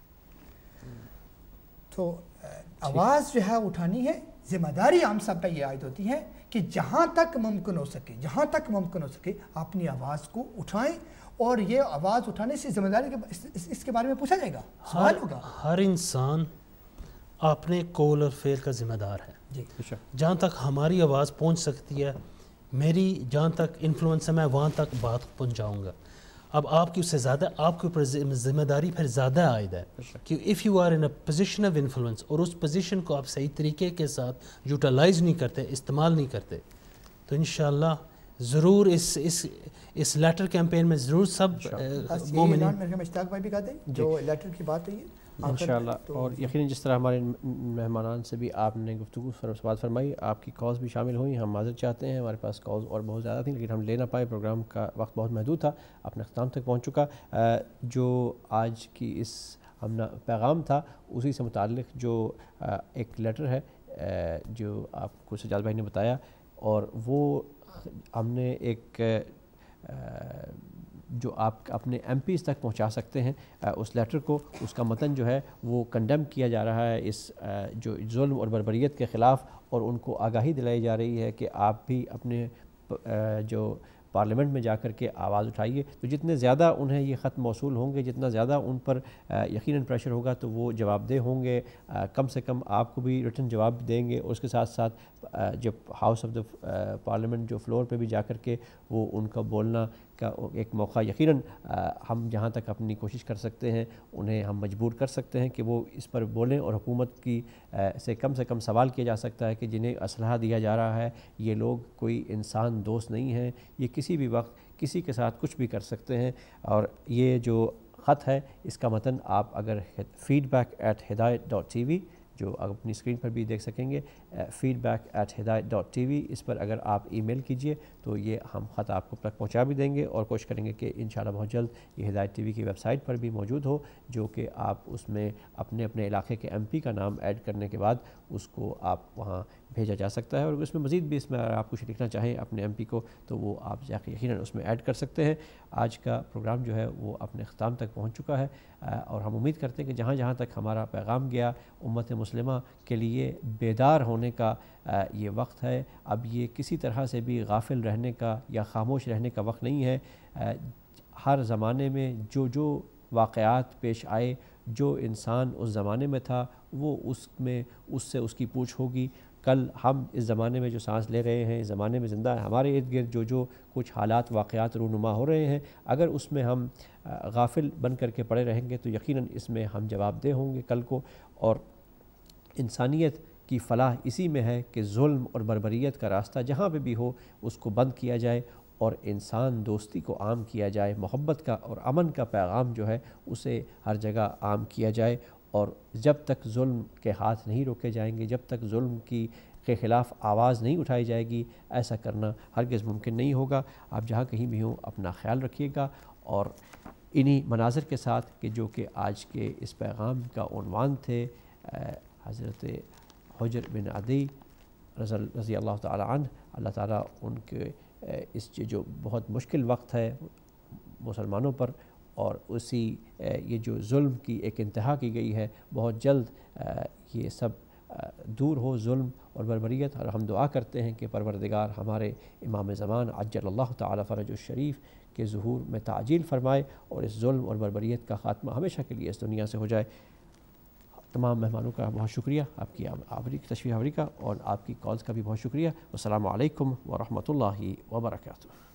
تو آواز جو ہے اٹھانی ہے، ذمہ داری ہم سب پہ یہ عائد ہوتی ہے کہ جہاں تک ممکن ہو سکے جہاں تک ممکن ہو سکے اپنی آواز کو اٹھائیں، اور یہ آواز اٹھانے سے ذمہ داری کے اس کے بارے میں پوچھا جائے گا، سوال ہوگا۔ ہر انسان اپنے قول اور فعل کا ذمہ دار ہے، جی، جہاں تک ہماری آواز پہنچ سکتی ہے، میری جہاں تک انفلوئنس ہے میں وہاں تک بات پہنچاؤں گا۔ اب آپ کی اس سے زیادہ آپ کے اوپر ذمہ داری پھر زیادہ عائد ہے کہ if you are in a position of influence, اور اس پوزیشن کو آپ صحیح طریقے کے ساتھ یوٹیلائز نہیں کرتے، استعمال نہیں کرتے، تو انشاءاللہ ضرور اس اس اس لیٹر کیمپین میں ضرور سب مومنین اشتیاق بھائی بھی کہتے ہیں جو لیٹر کی بات ہے انشاءاللہ، اور یقیناً جس طرح ہمارے مہمانان سے بھی آپ نے گفتگو بات فرمائی، آپ کی کالز بھی شامل ہوئی، ہم معذرت چاہتے ہیں، ہمارے پاس کالز اور بہت زیادہ تھیں لیکن ہم لے نہ پائے، پروگرام کا وقت بہت محدود تھا، اپنے اختتام تک پہنچ چکا۔ جو آج کی اس ہم پیغام تھا اسی سے متعلق جو ایک لیٹر ہے جو آپ کو سجاد بھائی نے بتایا، اور وہ ہم نے ایک جو آپ اپنے ایم پیز تک پہنچا سکتے ہیں اس لیٹر کو، اس کا متن جو ہے وہ کنڈیم کیا جا رہا ہے اس جو ظلم اور بربریت کے خلاف، اور ان کو آگاہی دلائی جا رہی ہے کہ آپ بھی اپنے جو پارلیمنٹ میں جا کر کے آواز اٹھائیے۔ تو جتنے زیادہ انہیں یہ خط موصول ہوں گے، جتنا زیادہ ان پر یقیناً پریشر ہوگا تو وہ جواب دہ ہوں گے، کم سے کم آپ کو بھی ریٹن جواب دیں گے، اور اس کے ساتھ ساتھ جب ہاؤس آف دا پارلیمنٹ جو فلور پہ بھی جا کر کے وہ ان کا بولنا کا ایک موقع یقیناً ہم جہاں تک اپنی کوشش کر سکتے ہیں انہیں ہم مجبور کر سکتے ہیں کہ وہ اس پر بولیں، اور حکومت کی سے کم سے کم سوال کیا جا سکتا ہے کہ جنہیں اسلحہ دیا جا رہا ہے یہ لوگ کوئی انسان دوست نہیں ہیں، یہ کسی بھی وقت کسی کے ساتھ کچھ بھی کر سکتے ہیں۔ اور یہ جو خط ہے اس کا متن آپ اگر feedback at Hidayat dot T V جو آپ اپنی اسکرین پر بھی دیکھ سکیں گے، feedback at Hidayat dot T V, اس پر اگر آپ ای میل کیجئے تو یہ ہم خط آپ کو تک پہنچا بھی دیں گے اور کوشش کریں گے کہ انشاءاللہ بہت جلد یہ ہدایت ٹی وی کی ویب سائٹ پر بھی موجود ہو، جو کہ آپ اس میں اپنے اپنے علاقے کے ایم پی کا نام ایڈ کرنے کے بعد اس کو آپ وہاں بھیجا جا سکتا ہے، اور اس میں مزید بھی اس میں اگر آپ کچھ لکھنا چاہیں اپنے ایم پی کو تو وہ آپ جا کے یقیناً اس میں ایڈ کر سکتے ہیں۔ آج کا پروگرام جو ہے وہ اپنے اختتام تک پہنچ چکا ہے، اور ہم امید کرتے ہیں کہ جہاں جہاں تک ہمارا پیغام گیا، امت مسلمہ کے لیے بیدار ہونے کا یہ وقت ہے۔ اب یہ کسی طرح سے بھی غافل رہنے کا یا خاموش رہنے کا وقت نہیں ہے۔ ہر زمانے میں جو جو واقعات پیش آئے، جو انسان اس زمانے میں تھا وہ اس میں اس سے اس کی پوچھ ہوگی۔ کل ہم اس زمانے میں جو سانس لے رہے ہیں، اس زمانے میں زندہ ہیں، ہمارے ارد گرد جو جو کچھ حالات واقعات رونما ہو رہے ہیں، اگر اس میں ہم غافل بن کر کے پڑے رہیں گے تو یقیناً اس میں ہم جواب دہ ہوں گے کل کو۔ اور انسانیت کی فلاح اسی میں ہے کہ ظلم اور بربریت کا راستہ جہاں پہ بھی ہو اس کو بند کیا جائے، اور انسان دوستی کو عام کیا جائے، محبت کا اور امن کا پیغام جو ہے اسے ہر جگہ عام کیا جائے۔ اور جب تک ظلم کے ہاتھ نہیں روکے جائیں گے، جب تک ظلم کی کے خلاف آواز نہیں اٹھائی جائے گی، ایسا کرنا ہرگز ممکن نہیں ہوگا۔ آپ جہاں کہیں بھی ہوں اپنا خیال رکھیے گا، اور انہی مناظر کے ساتھ کہ جو کہ آج کے اس پیغام کا عنوان تھے، حضرت حجر بن عدی رضی اللہ تعالی عنہ، اللہ تعالیٰ ان کے اس جو بہت مشکل وقت ہے مسلمانوں پر، اور اسی یہ جو ظلم کی ایک انتہا کی گئی ہے، بہت جلد یہ سب دور ہو، ظلم اور بربریت۔ اور ہم دعا کرتے ہیں کہ پروردگار ہمارے امام زمان عجل اللہ تعالی فرج الشریف کے ظہور میں تعجیل فرمائے، اور اس ظلم اور بربریت کا خاتمہ ہمیشہ کے لیے اس دنیا سے ہو جائے۔ تمام مہمانوں کا بہت شکریہ، آپ کی آوری تشریف آوری کا، اور آپ کی کالز کا بھی بہت شکریہ۔ والسلام علیکم ورحمۃ اللہ وبرکاتہ۔